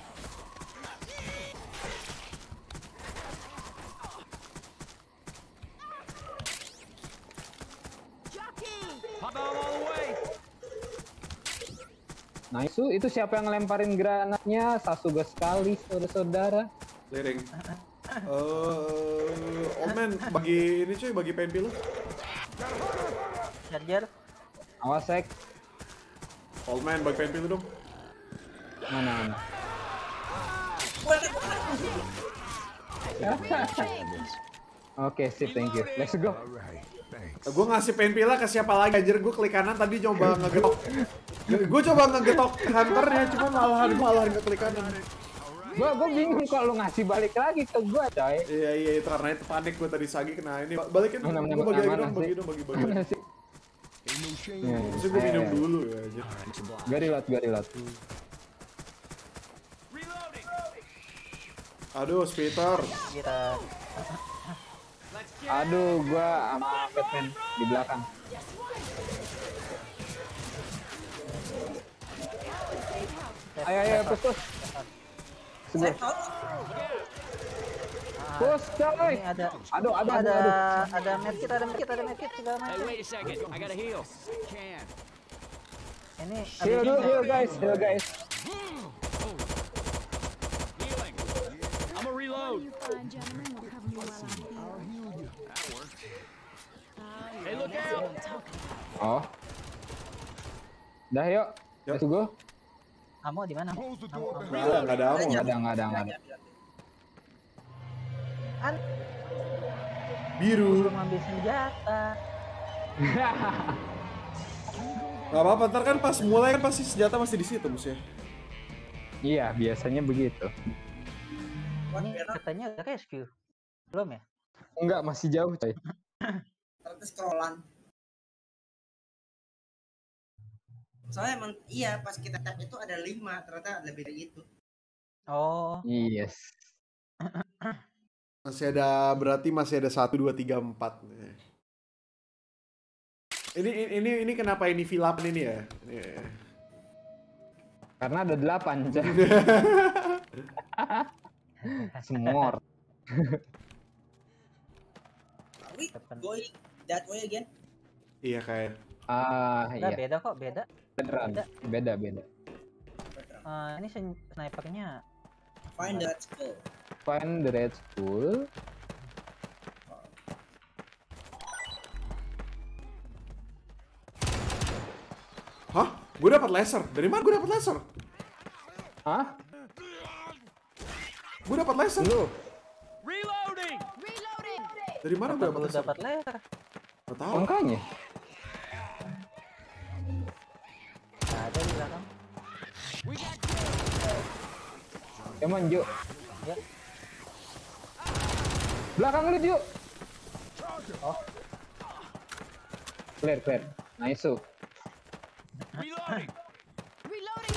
Pop bomb all the way. Nice. Itu siapa yang ngelemparin granatnya? Sasuga sekali, saudara-saudara. Liring. Old man, bagi ini cuy, bagi penpi lu. Charger. Awas, Sek. Old man, bagi penpi lu dong. Mana? Oke, sip, thank you. Let's go. Gue ngasih penpila ke siapa lagi anjir, gue klik kanan tadi coba ngegetok. Gue coba ngegetok hunternya, cuma malahan ngeklik kanan. Gue bingung kalau lu ngasih balik lagi ke gua, coy. Iya, itu karena itu panik gue tadi Sagi kena ini. Balikin, gue bagi lagi dong, bagi. Mana sih? Maksudnya gue minum dulu ya anjir. Gua reload. Aduh, Peter. Kita. Aduh, gua sama Batman di belakang. Ayo, push. Saya tahu. Push, coy. Ini ada. Aduh. Ada medkit segala Hey, macam. wait a second. I gotta heal. Can. Ini Heal, guys. Healing. I'm a reload. You fine gentlemen will cover you while I heal. That worked. Hey, look out. Oh. Dah, yuk. Yuk. Let's go. Ammo di mana? Nggak ada ammo. Nggak ada. An Biru. belum ambil senjata. Gak apa-apa, ntar kan pas mulai kan pasti senjata masih di situ musuhnya. Iya, biasanya begitu. Ini katanya ada rescue. Belum ya? Enggak, masih jauh, coy. Ternyata scrollan. Soalnya emang iya pas kita tap itu ada 5, ternyata lebih dari itu. Oh, Yes. Berarti masih ada 1, 2, 3, 4. Ini kenapa ini V8 ini ya? Karena ada 8, coy. Semua. Are we going that way again? Iya kayak. enggak Iya. beda kok, beda. Beda. Ini snipernya. Find that skull. Find the red skull. Hah? Gue dapat laser. Dari mana gue dapat laser? Hah? Gue dapat laser. Lu? Reloading. Reloading. Dari mana gue Apa dapat lu laser? dapat laser? Gak tahu. Makanya. Ada di belakang. Emang, Ju. Ya. Belakang lu, Ju. Oh, Clear. Nice. Reloading. Reloading.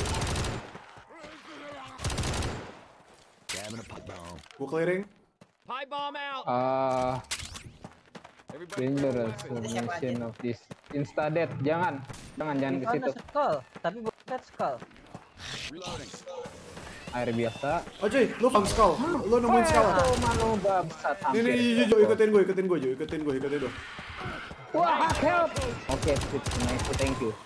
Grabbing a pop bomb. Gue clearing. Pipe bomb out. Everybody Dangerous grab a weapon. formation of this insta-death. Jangan ke itu situ. ada skull, tapi bukan skull. Reloading. Air biasa. Oh cuy, lu farm skull. Lu nemuin skull. Oh, manu bangsat hampir. Nih, Jo, ikutin gue. Wah, help. Oke, sip. Nice, thank you.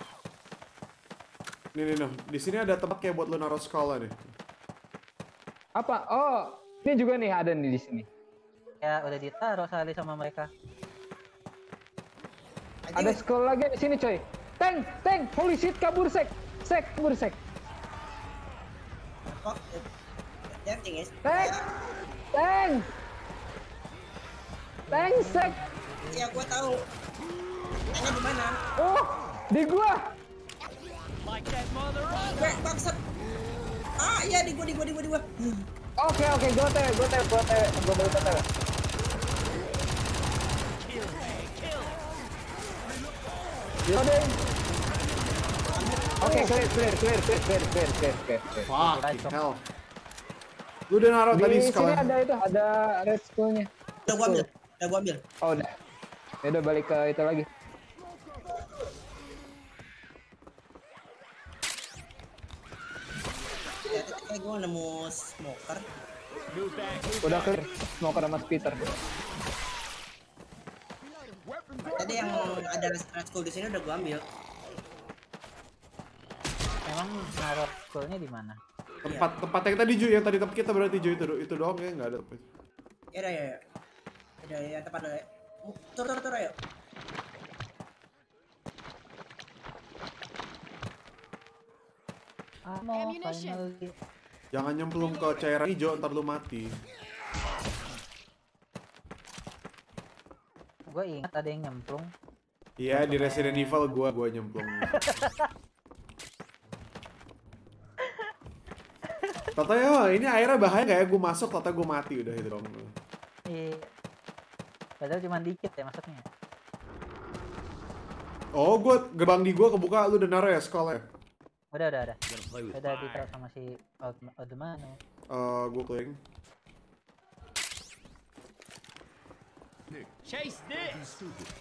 Nih. Di sini ada tempat kayak buat lu naruh skull nih. Apa? Oh, Ini juga nih ada nih di sini. Ya udah ditaruh kali sama mereka. Ada skull lagi di sini coy. Tank, holy shit, kabur sek, kabur sek. Kok? Jangan guys. Tank sek. Ya gua tahu. Tanya di mana? Oh, di gua. Gue bangsat. Ah iya di gua. Oke, gua baru TW. Reloading. Oke, clear. Fucking hell. Lu udah naruh tadi Di sini skala. ada red skull-nya. Udah gua ambil. Oh, udah. Ya udah balik ke itu lagi. Ya, kayak gua nemu smoker. Udah clear. Smoker sama Peter. Tadi yang ada red skull di sini udah gua ambil. Emang naruh schoolnya di mana? Tempat yang tadi Ju, yang tadi tempat kita berarti Ju itu doang ya nggak ada. Ya. Ya tepat lah. Tur ayo. Ammunition. Finally. Jangan nyemplung ke cairan hijau ntar lu mati. Gue ingat ada yang nyemplung. Iya di Resident Evil gua nyemplung. Tata ya, ini airnya bahaya gak ya? Gue masuk, tata gue mati udah itu dong. Iya. Padahal cuma dikit ya masuknya. Oh, gerbang di gua kebuka, lu udah naruh ya sekolah ya? Udah. Gonna play with Udah fire. ditaruh sama si Odemano. Gue clearing. Chase this.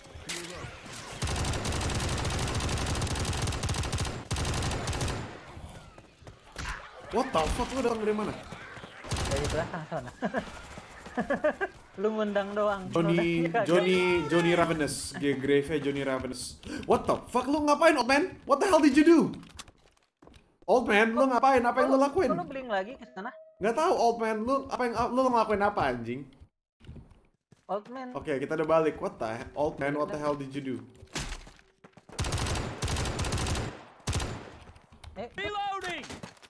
What the fuck, lu datang dari mana? Dari belakang sana. Lu ngundang doang. Johnny Ravenous, grave Johnny Ravenous. What the fuck, lu ngapain old man? What the hell did you do? Old man, lu ngapain? Apa yang lu lakuin? Lu bling lagi ke sana? Nggak tahu old man, lu ngelakuin apa anjing? Old man. Oke, kita udah balik. What the hell? Old man, what the hell did you do? Reloading.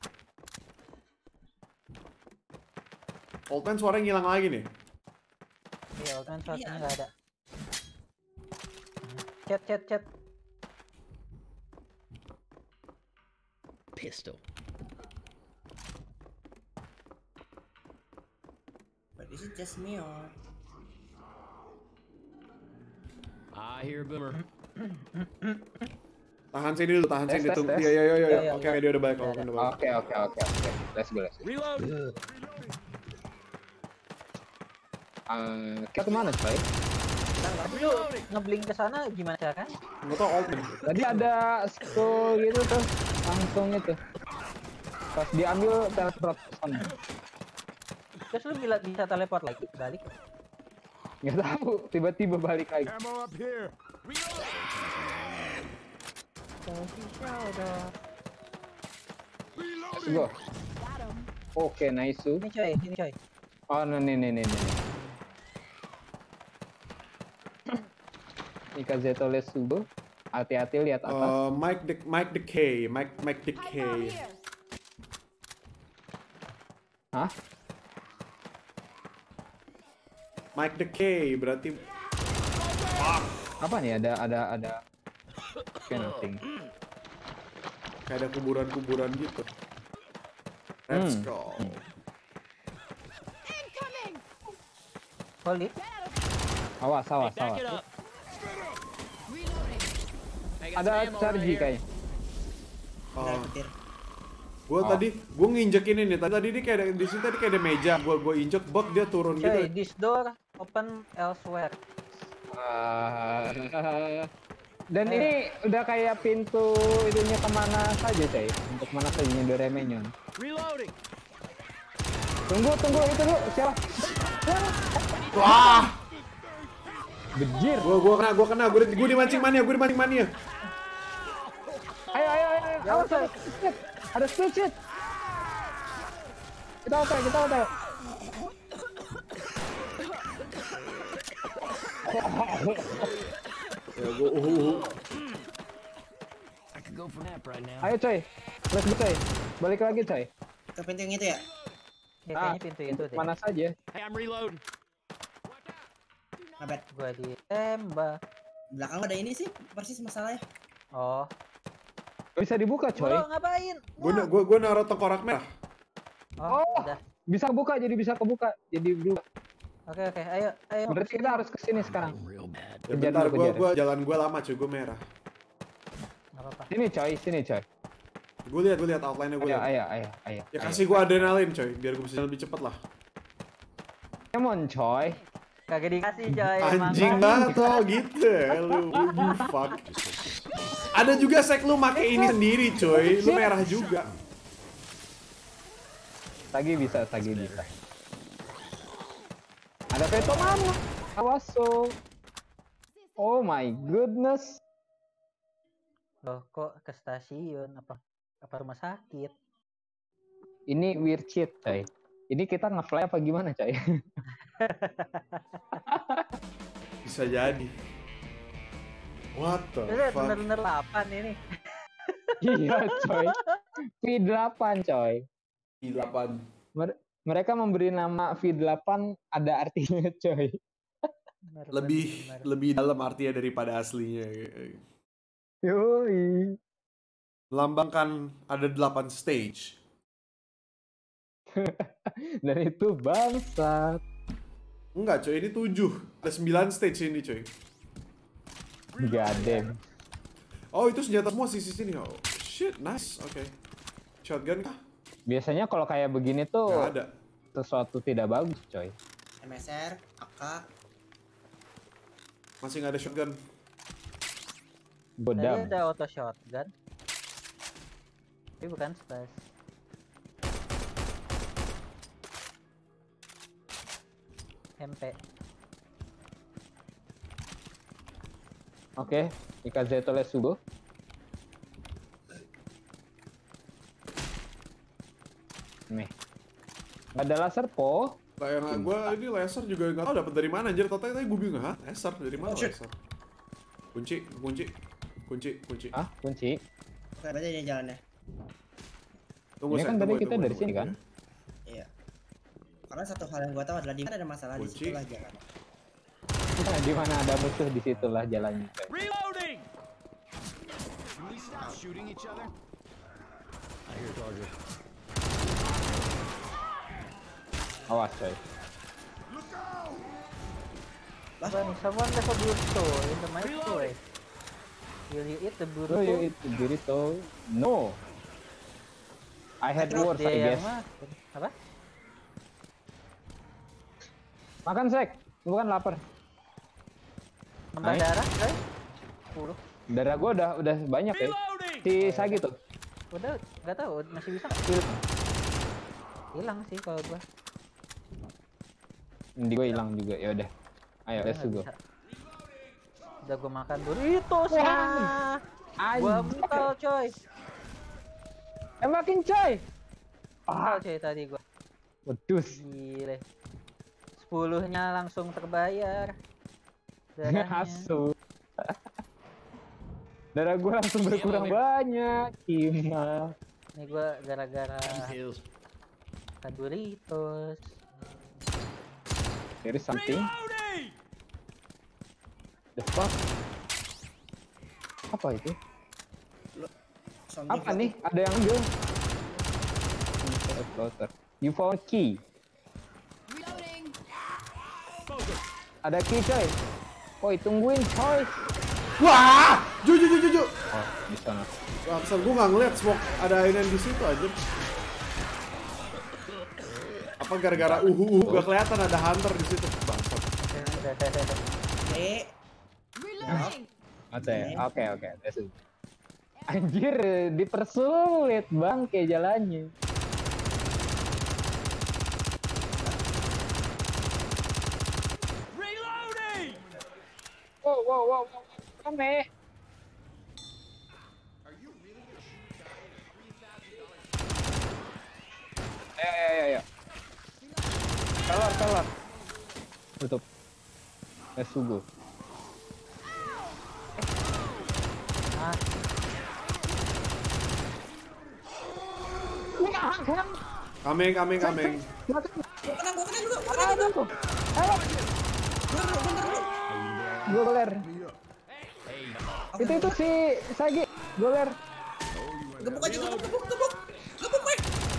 Old man suaranya ngilang lagi nih. Iya, old man suaranya nggak ada. Chat. Pistol. But is it just me or? I hear boomer. Tahan sini dulu, tahan sini. Tes. Tunggu. Iya. Iya. Oke, dia udah balik. Udah balik. Oke. Let's go. Reload. Kita kemana coy? Tapi lu ngebling ke sana gimana cara kan? Nggak tau old man. Tadi ada skull gitu tuh, langsung itu. Pas diambil teleport ke sana. Terus lu bisa teleport lagi balik. Nggak tahu, tiba-tiba balik lagi. Ammo up here. Let's go. Oke, nice. Ini coy. Oh, nih. Ini Kazeto Lesugo. Hati-hati lihat atas. Mike Decay. Hah? Mike Decay berarti Apa nih? Ada painting. kayak ada kuburan gitu. Let's go. Incoming. Hold it. Awas. Back it up. Reloading. I got Ada some ammo right charge here. kayaknya. Udah petir. Gue nginjek ini nih. Tadi dia kayak di sini tadi kayak ada meja. Gue injek bot dia turun Coy, gitu. this door open elsewhere. Dan ini udah kayak pintu itunya kemana saja coy. Untuk mana saja Doraemon. Reloading. Tunggu itu dulu. Siapa? Wah, Bejir. gue kena. Gue dimancing mania. Ayo. Awas. Ada split shit. Kita otak. Ya gua I could go for nap right now. Ayo coy, let's go coy. Balik lagi coy. Ke pintu yang itu ya. Ya, kayaknya pintu itu deh. Mana saja. Hey, I'm reloading. Mabet. Gua ditembak. Belakang ada ini sih persis masalahnya. Oh. Bisa dibuka coy. Bro, ngapain? gua naruh tengkorak merah. Oh, Oh. udah. Bisa buka, jadi bisa kebuka. Jadi berubah. Oke, ayo. Berarti kita harus kesini sekarang. Real bad. Ya Kejar bentar, dulu, kejar. gua jalan gua lama cuy, gua merah. Nggak apa-apa. Sini coy. Gua lihat outline-nya gua. Ayo. Ya kasih gua adrenalin coy, biar gua bisa lebih cepet lah. Come on coy. Kagak dikasih coy. Anjing banget lo gitu ya, lu you fuck. Ada juga sek lu make ini sendiri coy, lu merah juga. Tagi bisa. Ada veto mana? Awas so. Oh my goodness. Loh, kok ke stasiun? Apa rumah sakit? Ini weird shit coy. Ini kita nge-fly apa gimana coy? Bisa jadi. What the Udah fuck? bener-bener 8 ini. Iya coy. V8 coy. I8. Mereka memberi nama V8 ada artinya coy. Lebih dalam artinya daripada aslinya. Yoi. Melambangkan ada 8 stage. Dan itu bangsat. Enggak coy, ini 7. Ada 9 stage ini coy. Gadem. Oh itu senjata semua sisi sini. Oh shit, nice. Oke. Shotgun kah? Biasanya kalau kayak begini tuh Nggak ada. sesuatu tidak bagus coy. MSR, AK. Masih nggak ada shotgun. Tadi Bodam. ada auto shotgun. Tapi bukan splash. MP. Oke, Ikazeto Lesugo. Nih. Nggak ada laser po. Kayak gue ini laser juga nggak tahu dapat dari mana anjir. Tadi gue bingung, hah? Laser dari mana Shit. laser? Kunci. Ah, kunci. Oke, berarti ini jalannya. Tunggu, Ini Sek, kan tadi tunggu, kita tunggu, dari tunggu, sini kan? tunggu. Iya. Karena satu hal yang gua tahu adalah di mana ada masalah di Kunci. situlah jalan. Nah, di mana ada musuh di situlah jalannya. coy. Reloading! Can we stop shooting each other? I hear target. Awas coy. Apa nih? Someone left a burrito in the microwave. Will you eat the burrito? Oh, you eat burrito? No. I had worse, I Dia yang guess. makan. Apa? Makan sek, lu kan lapar. Nambah Nice. darah, coy. 10. Darah gua udah banyak ya. Si Sagi tuh. Udah, nggak tahu masih bisa nggak? Hilang sih kalau gua. Di gua hilang juga. Ya udah. Ayo, let's Nggak go. bisa. Udah gua makan burritos lah. Gua mental coy. Tembakin coy. Mental coy tadi gua. Wedus. Gile. 10-nya langsung terbayar. Darahnya. Asu. Darah gua langsung berkurang banyak. Gimana? Ini gua gara-gara Kills. makan burritos. There is something. The fuck? Apa itu? Something Apa nih? Ada yang ambil. Floater. You found key. Reloading. Ada key coy. Woi tungguin coy. Wah! Ju. Oh di sana. Wah, kesel gue nggak ngeliat smoke ada ini di situ aja. Apa gara-gara gak kelihatan ada hunter di situ? Bangsat. Reloading. Oke. That's it. Anjir dipersulit bang kayak jalannya. Reloading! Wow. Rame. Ayo. Keluar. Tutup. Let's go. Ah, Coming. Gua kena juga. Aduh. Ayo. Goler. Itu si Sagi. Goler. Gebuk aja, gebuk. Weh.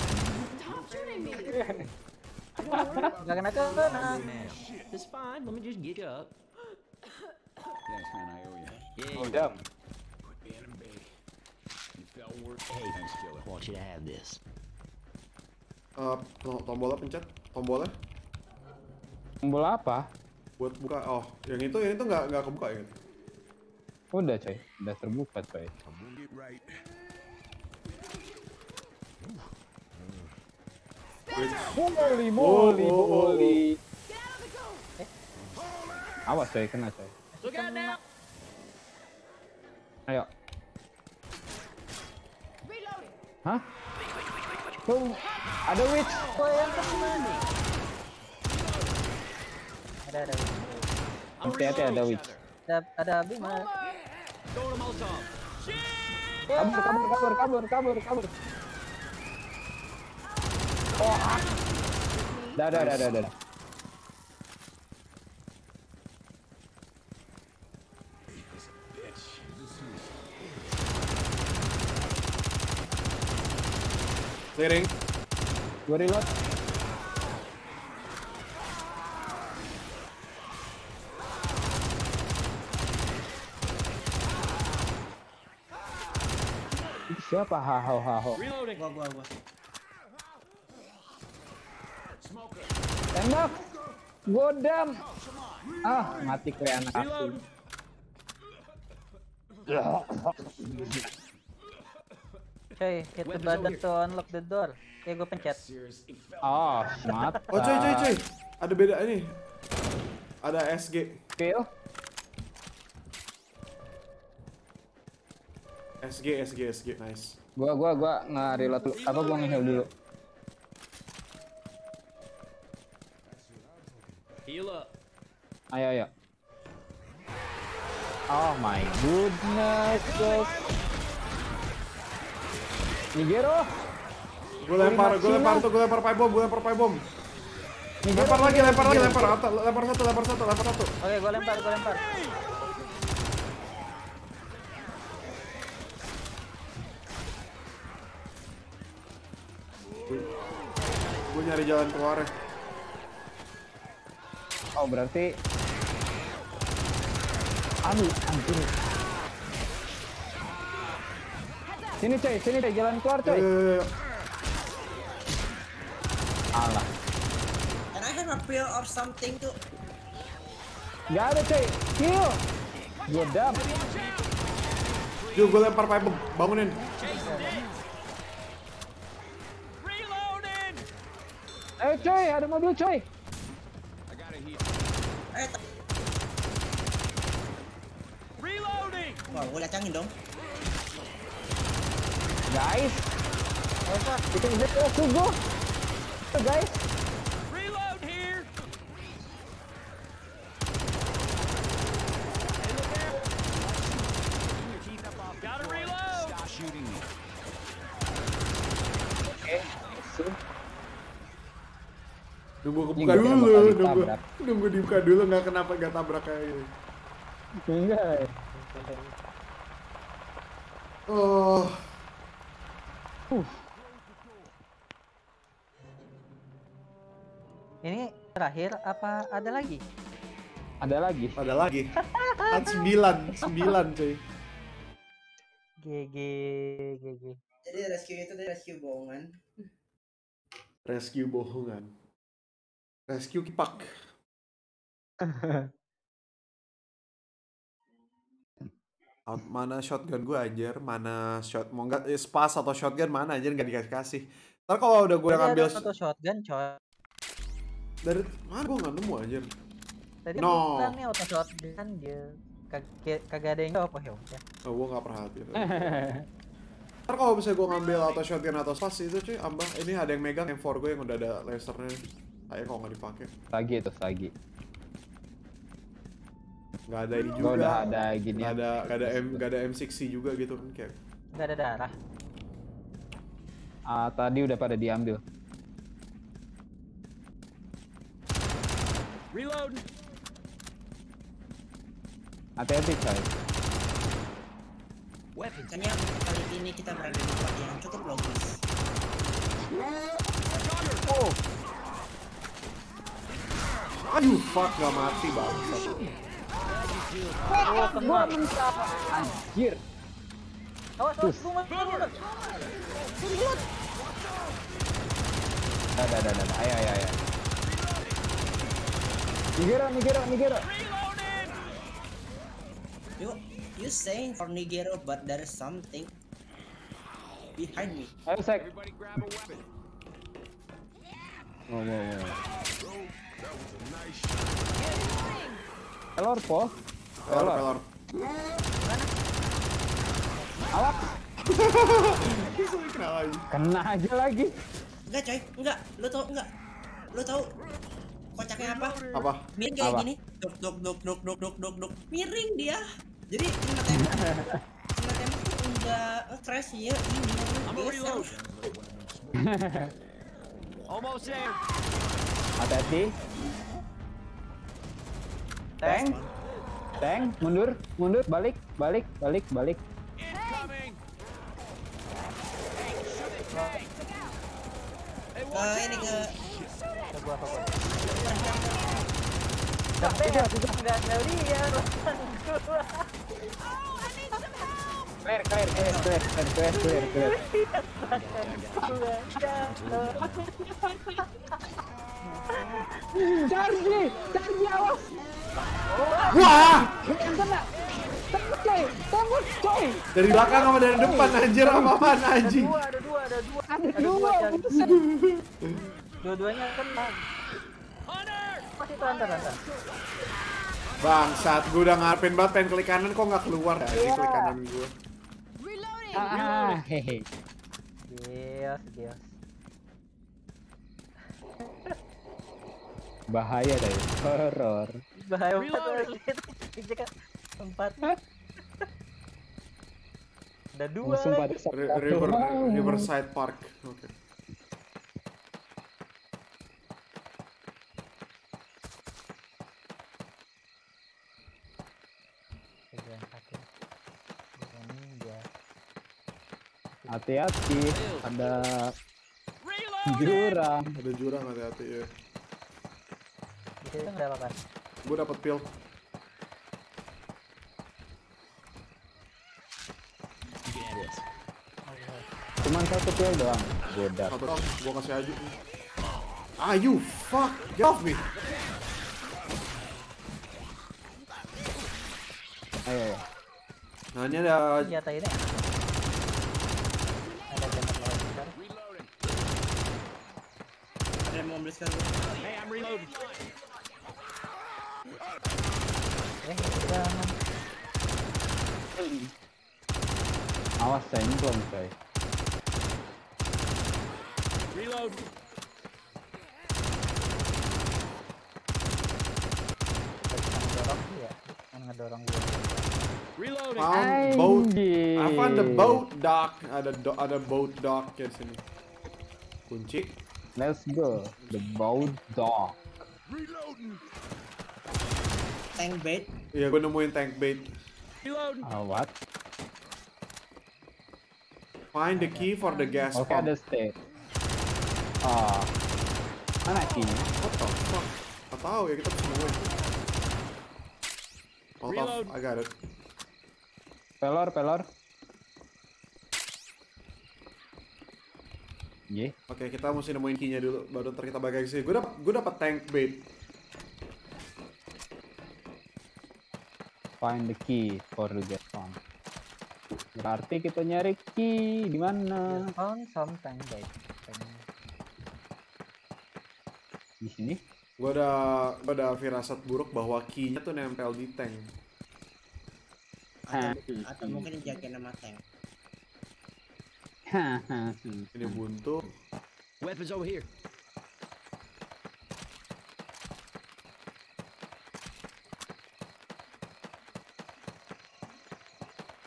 nggak kena. It's fine. Let me just get you up. Thanks, man. I owe you. Yeah, Oh, damn. Quit being a baby. You felt worse. Hey, thanks, killer. I want you to have this. Tombolnya pencet. Tombolnya Tombol apa? buat buka. Oh, yang itu nggak kebuka ya? Udah coy, udah terbuka coy. I'm gonna get right. Boli. Awas coy, kena coy. Look out now. Ayo. Reloading. Hah? Tuh, ada witch. Ada. Hati-hati ada witch. Ada Bima. Throw a Molotov. Kabur. Oh, dah. Clearing. Gue reload. Siapa haho? Reloading. Gua. Tembak. Godam. Ah, mati kue anak aku. Coy, hit the button to unlock the door. Oke, gue pencet. Seriously felt Oh, mata. Oh cuy. Ada beda ini. Ada SG. Kill. SG, nice. Gua nge-reload dulu. Apa gua nge-heal dulu? Heal up. Ayo. Oh my goodness, guys. Nigero. Gue lempar pipe bomb. Lempar lagi. Lempar satu. Oke, gue lempar. Gue nyari jalan keluar. Oh, berarti aduh, anjir. Sini coy, jalan keluar coy. Alah, Can I have a pill or something tuh? nggak ada coy. Kill. Godam. Yuk, gue lempar pipe bomb. Bangunin. Reloading. Coy, ada mobil coy. I gotta heal. Reloading. Wah, gua lacangin dong. Guys, kita bisa go. Guys, Reload here. Gotta reload. Stop shooting me. Nunggu kebuka Ini nggak dulu. bakal ditabrak. Nunggu dibuka dulu. Nggak tabrak kayak gini. enggak. Oh. Ini terakhir apa ada lagi? Ada lagi. Ada lagi. Kan 9 cuy. GG. Jadi rescue itu tuh rescue bohongan. Rescue bohongan. Rescue kipak. Mana shotgun gue anjir, mana mau nggak spas atau shotgun mana anjir nggak dikasih. Ntar kalau udah gue ngambil Satu shotgun, coy. dari mana gue nggak nemu anjir. Tadi No. bukan nih auto shotgun dia. Kagak ada yang jawab ya udah. Oh, gue nggak perhatiin. Ntar kalau misalnya gue ngambil auto shotgun atau spas itu cuy, ambang ini ada yang megang M4 gue yang udah ada lasernya. Kayak kalau nggak dipakai. Sagi itu Sagi. Nggak ada ini Gua juga. udah ada gini. Nggak ada M6C juga gitu kan kayak. Nggak ada darah. Tadi udah pada diambil. Reload. Hati-hati coy. Weapons. Makanya kali ini kita berada di tempat yang cukup logis. Oh, Aduh, fuck, nggak mati bangsat. Oh, kena. gua mentok. Anjir. Awas, awas, bunga. Dah. Ayo. Nigero. You saying for Nigero, but there is something behind me. Ayo sek. Everybody grab a weapon. Wow. That was a nice shot. Pelor po. Pelor. Awas. Kena lagi. Kena aja lagi. Enggak coy, enggak. Lu tahu kocaknya apa? Apa? Miring kayak Apa? gini. Dok. Miring dia. Jadi kena tembak tuh enggak crash ya ini. I'm gonna reload. Almost there. Hati-hati. Tank, mundur, balik. Incoming. Ini ke Gua apa? Tapi nggak lihat. Clear. Charge awas. Wah! Tembak coy. Dari belakang sama dari depan anjir apaan anjing. Ada Dua, Chan. buset. Dua-duanya kena. Hunter. Masih tahan. Bangsat, gue udah ngarepin banget pengen klik kanan kok nggak keluar ya di klik kanan gue. Reloading. Hehe. Gios. Bahaya deh, horor. Bahaya Reload. banget. Tempat. Ada dua Musuh pada lagi. Riverside Park. Oke. Hati-hati, ada Reload. jurang. Ada jurang hati-hati ya. Di situ nggak ada apa-apa. Gue dapet pil. Cuman satu pil doang. Bodak. Satu dong, gue kasih aja. Ah, you fuck, get off me. Ayo. Nah ini ada Senjata ini. Ada tembak lawan besar. Reloading. ada yang mau ambil sekarang. Hey, I'm reloading. Jangan. Awas semplong coy. Reload. Ngedorong dia. Ngedorong gue. Reloading. found boat. Anjir. I found the boat dock. Ada boat dock ya di sini. Kunci. Let's go. The boat dog. Reloading. Tank bait. Iya, gue nemuin tank bait. Reloading. What? Find the key for the gas Oke, pump. ada stay. Mana key-nya? What the fuck? Gak tau ya, kita bisa nemuin. Reload. I got it. Pelor. Ye. Oke, kita mesti nemuin key-nya dulu, baru ntar kita balik ke sini. Gue dapet tank bait. Find the key for the gas pump. Berarti kita nyari key di mana? Found something baik. Di sini? Gue ada firasat buruk bahwa key-nya tuh nempel di tank. Atau mungkin dijagain sama tank. Ini buntu. Weapons over here.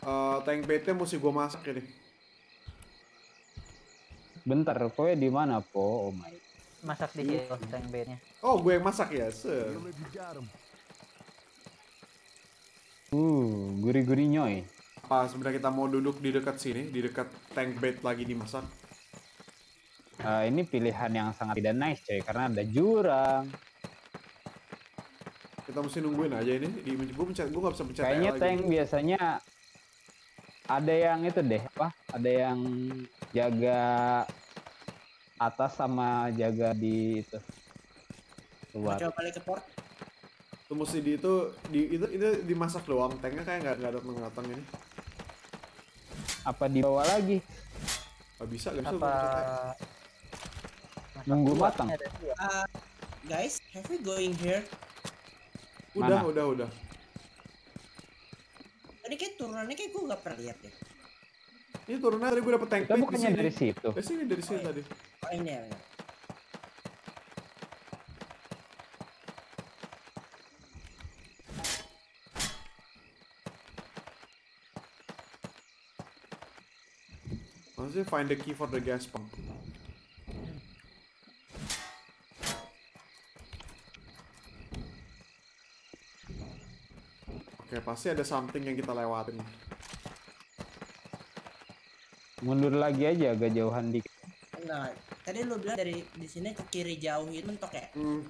Tank bait-nya mesti gue masak ini. Bentar, kowe di mana, Po? Oh my. Masak di situ tank bait-nya. Oh, gue yang masak ya. You'll live, you got 'em. Gurih-gurih nyoy. Apa sebenarnya kita mau duduk di dekat sini, di dekat tank bait lagi dimasak? Ini pilihan yang sangat tidak nice, coy, karena ada jurang. Kita mesti nungguin aja ini. Gue nggak bisa pencet Kayaknya lagi. tank biasanya ada yang itu deh, apa? Ada yang jaga atas sama jaga di itu. Mau Luar. coba balik ke port. Itu mesti itu dimasak doang. Tanknya kayak nggak datang ini. Apa dibawa lagi? Gak bisa, gak bisa. Apa Nunggu dua, matang. ada dua. Guys, have we going here? Udah, Mana? udah. Tadi kayak turunannya kayak gue gak pernah lihat deh. Ini turunnya tadi gue dapet tank Kita bait di bukannya sini. dari situ. Dari sini tadi. Oh ini ya. Maksudnya find the key for the gas pump. Oke, pasti ada something yang kita lewatin. Mundur lagi aja agak jauhan dikit. Enggak. Tadi lu bilang dari di sini ke kiri jauh itu mentok ya?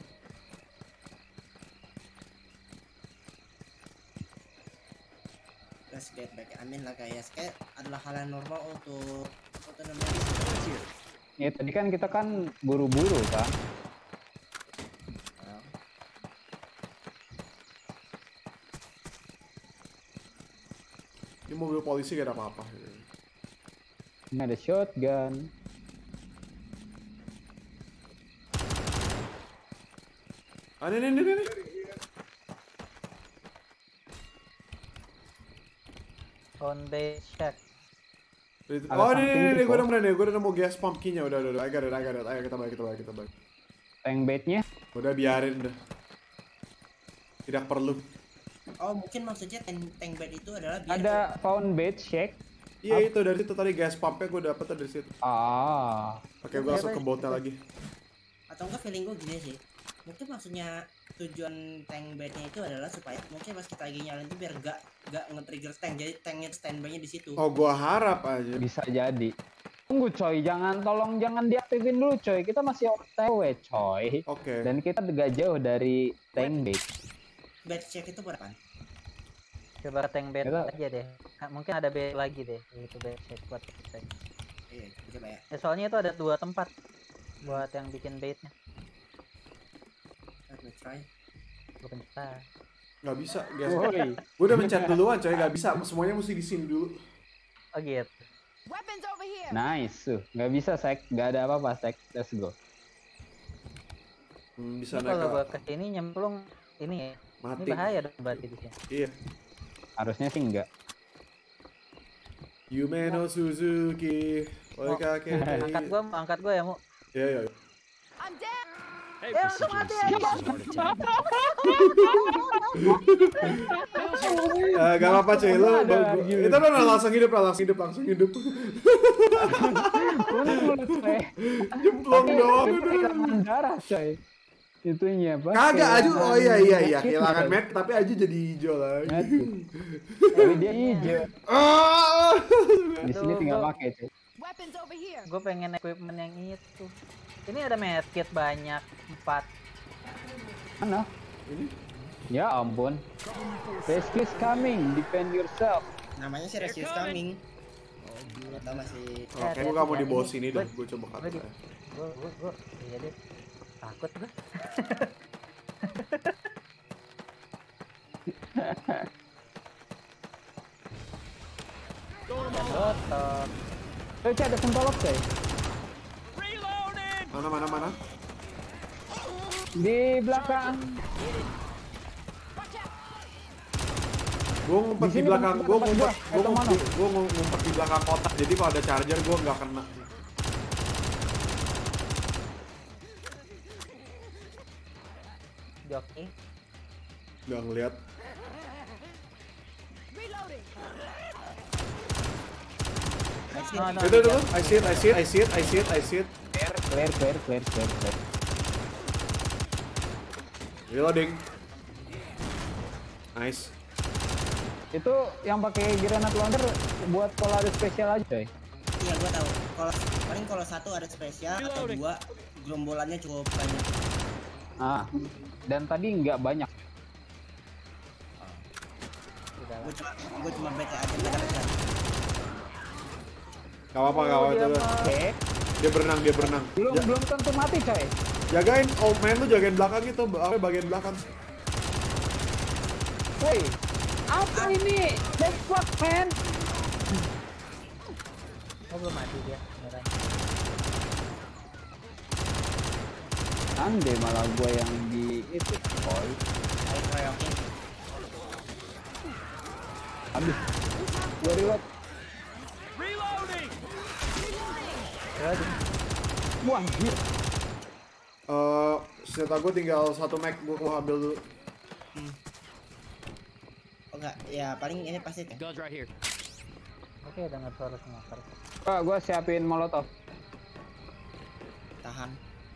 Let's get back. I mean lah guys, kayak adalah hal yang normal untuk apa namanya? Ya tadi kan kita kan buru-buru kan. Ini mobil polisi gak ada apa-apa. Ini ada shotgun. Ini. On base check. Oh, ini, something gue tuh, udah nemu gas pump key-nya, udah. I got it. Ayo kita balik. Tank baitnya. Udah biarin udah. Tidak perlu. Oh mungkin maksudnya tank bed itu adalah biar Ada found bait shake. Iya itu dari situ tadi gas pumpnya gue dapet dari situ. Oke, gue langsung ke boatnya lagi. atau enggak feeling gue gini sih. Mungkin maksudnya tujuan tank bednya itu adalah supaya mungkin pas kita lagi nyalain itu biar gak nge-trigger tank, jadi tanknya standby-nya di situ. Oh, gua harap aja. Bisa jadi. Tunggu coy, tolong jangan diaktifin dulu coy. Kita masih OTW coy. Oke. Dan kita gak jauh dari tank bait. Bed check itu berapa? Coba tank bed Kita- aja deh. Mungkin ada bed lagi deh. Itu bed check buat tank. Iya, coba ya. Soalnya itu ada 2 tempat buat yang bikin baitnya. Let me try. Bukan kita. Nggak bisa, gas. Woi. Gue udah mencet duluan coy, nggak bisa. Semuanya mesti di sini dulu. Oh gitu. Weapons over here. Nice. Nggak bisa sek. Nggak ada apa-apa sek. Let's go. Bisa Ini naik kalau ke gua kesini nyemplung ini ya. Ini mati. bahaya dong berarti di sini. Iya. Harusnya sih enggak. Yumeno Suzuki. Oh, Oke. angkat gua ya, Mu. Iya. I'm dead. Hey, langsung mati aja. Gak apa-apa cuy, lu Ada, gila. itu udah langsung hidup. Jemplung doang. Kehilangan darah coy. Itunya apa? Kagak Aju, oh iya Kehilangan kehilangan coy. map tapi Aju jadi hijau lagi. Aduh. Tapi dia hijau. Ah! Di sini Aduh, tinggal gua- pakai coy. Weapons over here. Gue pengen equipment yang itu. Ini ada medkit banyak 4. Mana? Ya ampun. Rescue is coming. Defend yourself. Namanya sih Rescue Coming. Atau masih Oke, gue gak mau di bawah sini deh, gue coba Gue kata. iya deh. Takut gue. Rotot. Coy, ada sentolok coy. Mana? Di belakang. Gue ngumpet Di di sini belakang, tempat gue gua. ngumpet di belakang kotak. Jadi kalau ada charger gue nggak kena. Joki. Nggak ngeliat. Reloading. No, Itu. I see it. Clear. Reloading. Nice. Itu yang pakai granat launcher buat kalau ada spesial aja, coy. Iya, gua tahu. Kalau satu ada spesial atau dua gerombolannya cukup banyak. Dan tadi nggak banyak. Gua cuma baca aja aja. Gak apa-apa itu. Dia berenang. Belum tentu mati, coy. Jagain old man lu, jagain belakang itu, bagian belakang. Woi, apa ini? The fuck, man? Oh, belum mati dia. Beneran. Ande malah gue yang di itu, boy. Ayo keroyokin. Habis. Gue reload. Reloading! Wah, anjir. Senjata gue tinggal 1 mag, gue ambil dulu. Oh enggak, ya paling ini pasti tank. Guns right here. Oke, dengar suara smoker. Gue siapin molotov. Tahan.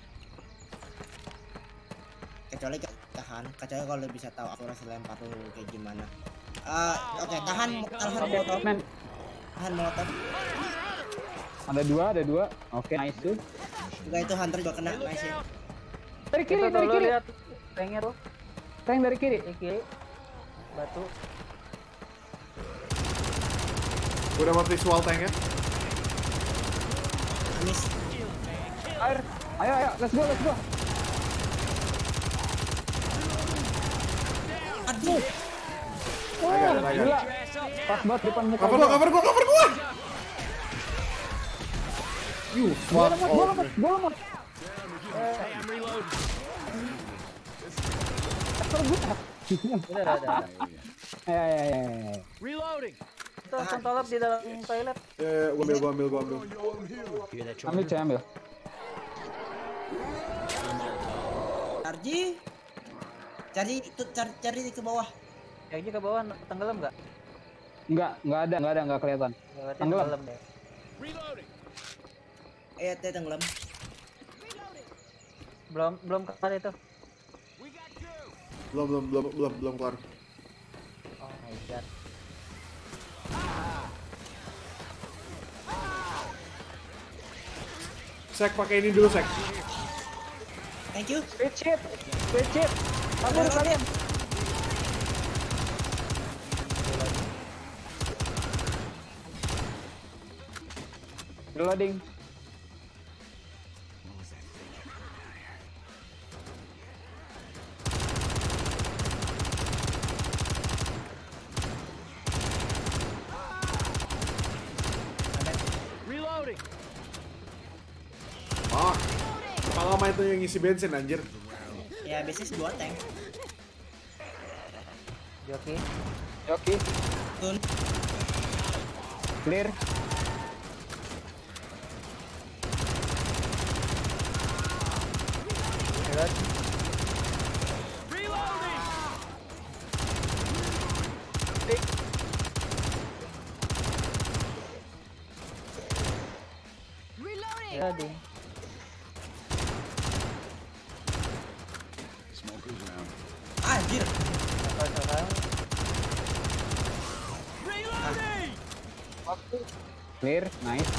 Kecuali kalau lu bisa tahu akurasi lempar lu kayak gimana. Oke, tahan molotov. Men, Tahan molotov. ada dua. Oke, nice tuh. Enggak, itu hunter juga kena, nice ya. Dari kiri. Lihat tanknya tuh. Tank dari kiri. Di kiri. Batu. Gue dapat visual tank ya. Miss. Air. Ayo, let's go. Aduh. Oh, I got it. gila. Pas banget depan muka. Cover gua. You fuck off. Gua lemot. Hey, I'm reloading. Udah. Ya. Reloading! Itu pentolap di dalam toilet. Gua ambil. Hear that Ambil, charger? coy, ambil. Charji. Cari ke bawah. Yang ke bawah tenggelam nggak? Enggak kelihatan. Ya, berarti Tenggelam. tenggelam deh. Reloading! Dia tenggelam. Belum kelar itu. We got two! Belum kelar. Oh my god. Sek, pakai ini dulu, Sek. Thank you. Switch it. Kabur kalian. Reloading. Reloading! Lama itu yang ngisi bensin anjir. Ya biasanya 2 tank. Joki. Tun. Clear. Reloading! Reloading. Smokers round. Anjir. Reloading! Clear. Nice.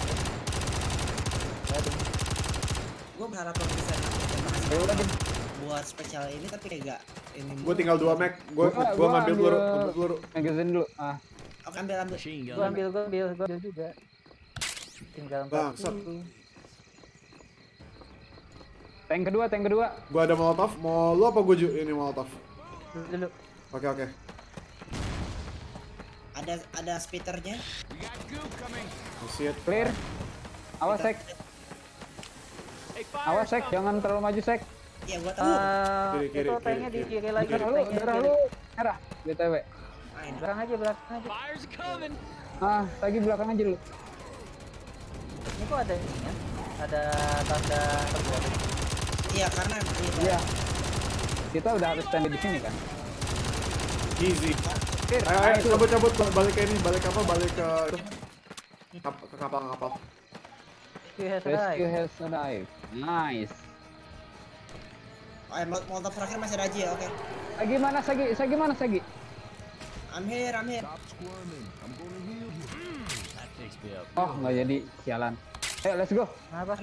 Gue berharap lo bisa Reloading. buat spesial ini tapi kayak ini. Gue tinggal 2 mag. Gue ngambil peluru. Magazine dulu. Oke, ambil. Machine Gua gun. ambil juga. Tinggal 4 Bangsat. Tank kedua. Gue ada molotov. Mau lu apa gue ini molotov? dulu. Oke. Ada spitternya. We got goop coming. Shit. Clear. Awas, Sek. Hey, fire! Awas, Sek. Jangan terlalu maju, Sek. Ya gua tahu. Kiri. Itu tanknya di kiri lagi. Darah lu. Merah. BTW. Main. Belakang aja. Fire's coming! Lagi belakang aja lu. Ini kok ada ini ya? Ada tanda terbuat. Iya, karena Iya. Kita udah harus stand di sini kan. Easy. Clear. Ayo, cabut balik ke ini, balik ke itu. Ke kapal. Rescue has Rescue arrived. has arrived. Nice. Oh, Molotov terakhir masih ada Aji ya, oke. Sagi mana Sagi? Sagi mana Sagi? I'm here. Stop squirming. I'm gonna heal you. That takes me up. Oh nggak jadi, sialan. Ayo let's go. Kenapa?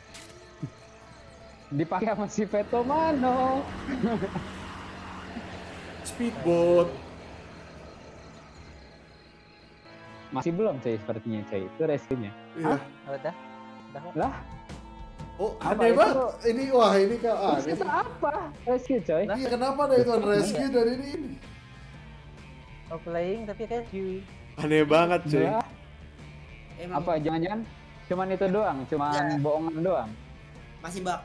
Dipakai sama si Veto Mano. Speedboat. Masih belum cuy sepertinya cuy. Itu rescue-nya. Iya. Oh, udah. Udah kok. Lah, Oh, Apa aneh itu? banget. Ini wah ini kak. itu apa? Rescue coy. Iya, kenapa ada itu rescue dari ini? Oh, playing tapi rescue. Aneh banget cuy. Lah, Emang apa jangan-jangan cuman itu doang, cuman Ya. bohongan doang. masih bug.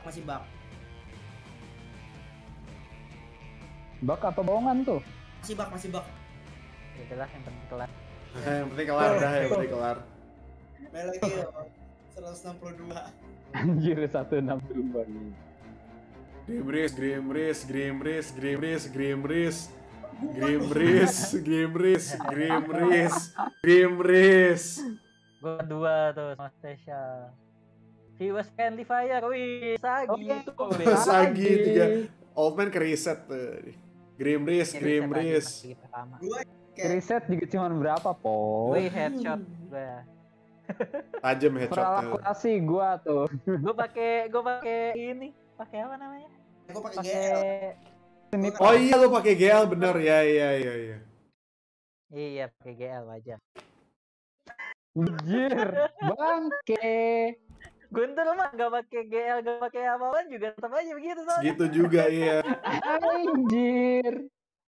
Bak apa bohongan tuh? Masih bug. Itulah yang penting kelar. Yang penting kelar dah, yang penting kelar. Melo kill 162. Anjir 162 nih. Grimris. Gua 2 tuh sama special. He was friendly fire. Wih, Sagi itu. Sagi 3. Old man ke reset tuh. Grimris. Sagi pertama. Reset juga cuman berapa, po? Wih, headshot gua. Tajam headshotnya. Peralakasi gua tuh. Gua pakai ini. Pakai apa namanya? Gue pakai Pakai GL. Oh iya lu pakai GL bener ya. iya, pakai GL aja. Anjir, bangke. Guntur mah gak pakai GL, gak pakai apa-apa juga tetap aja begitu soalnya. Segitu juga iya. Anjir.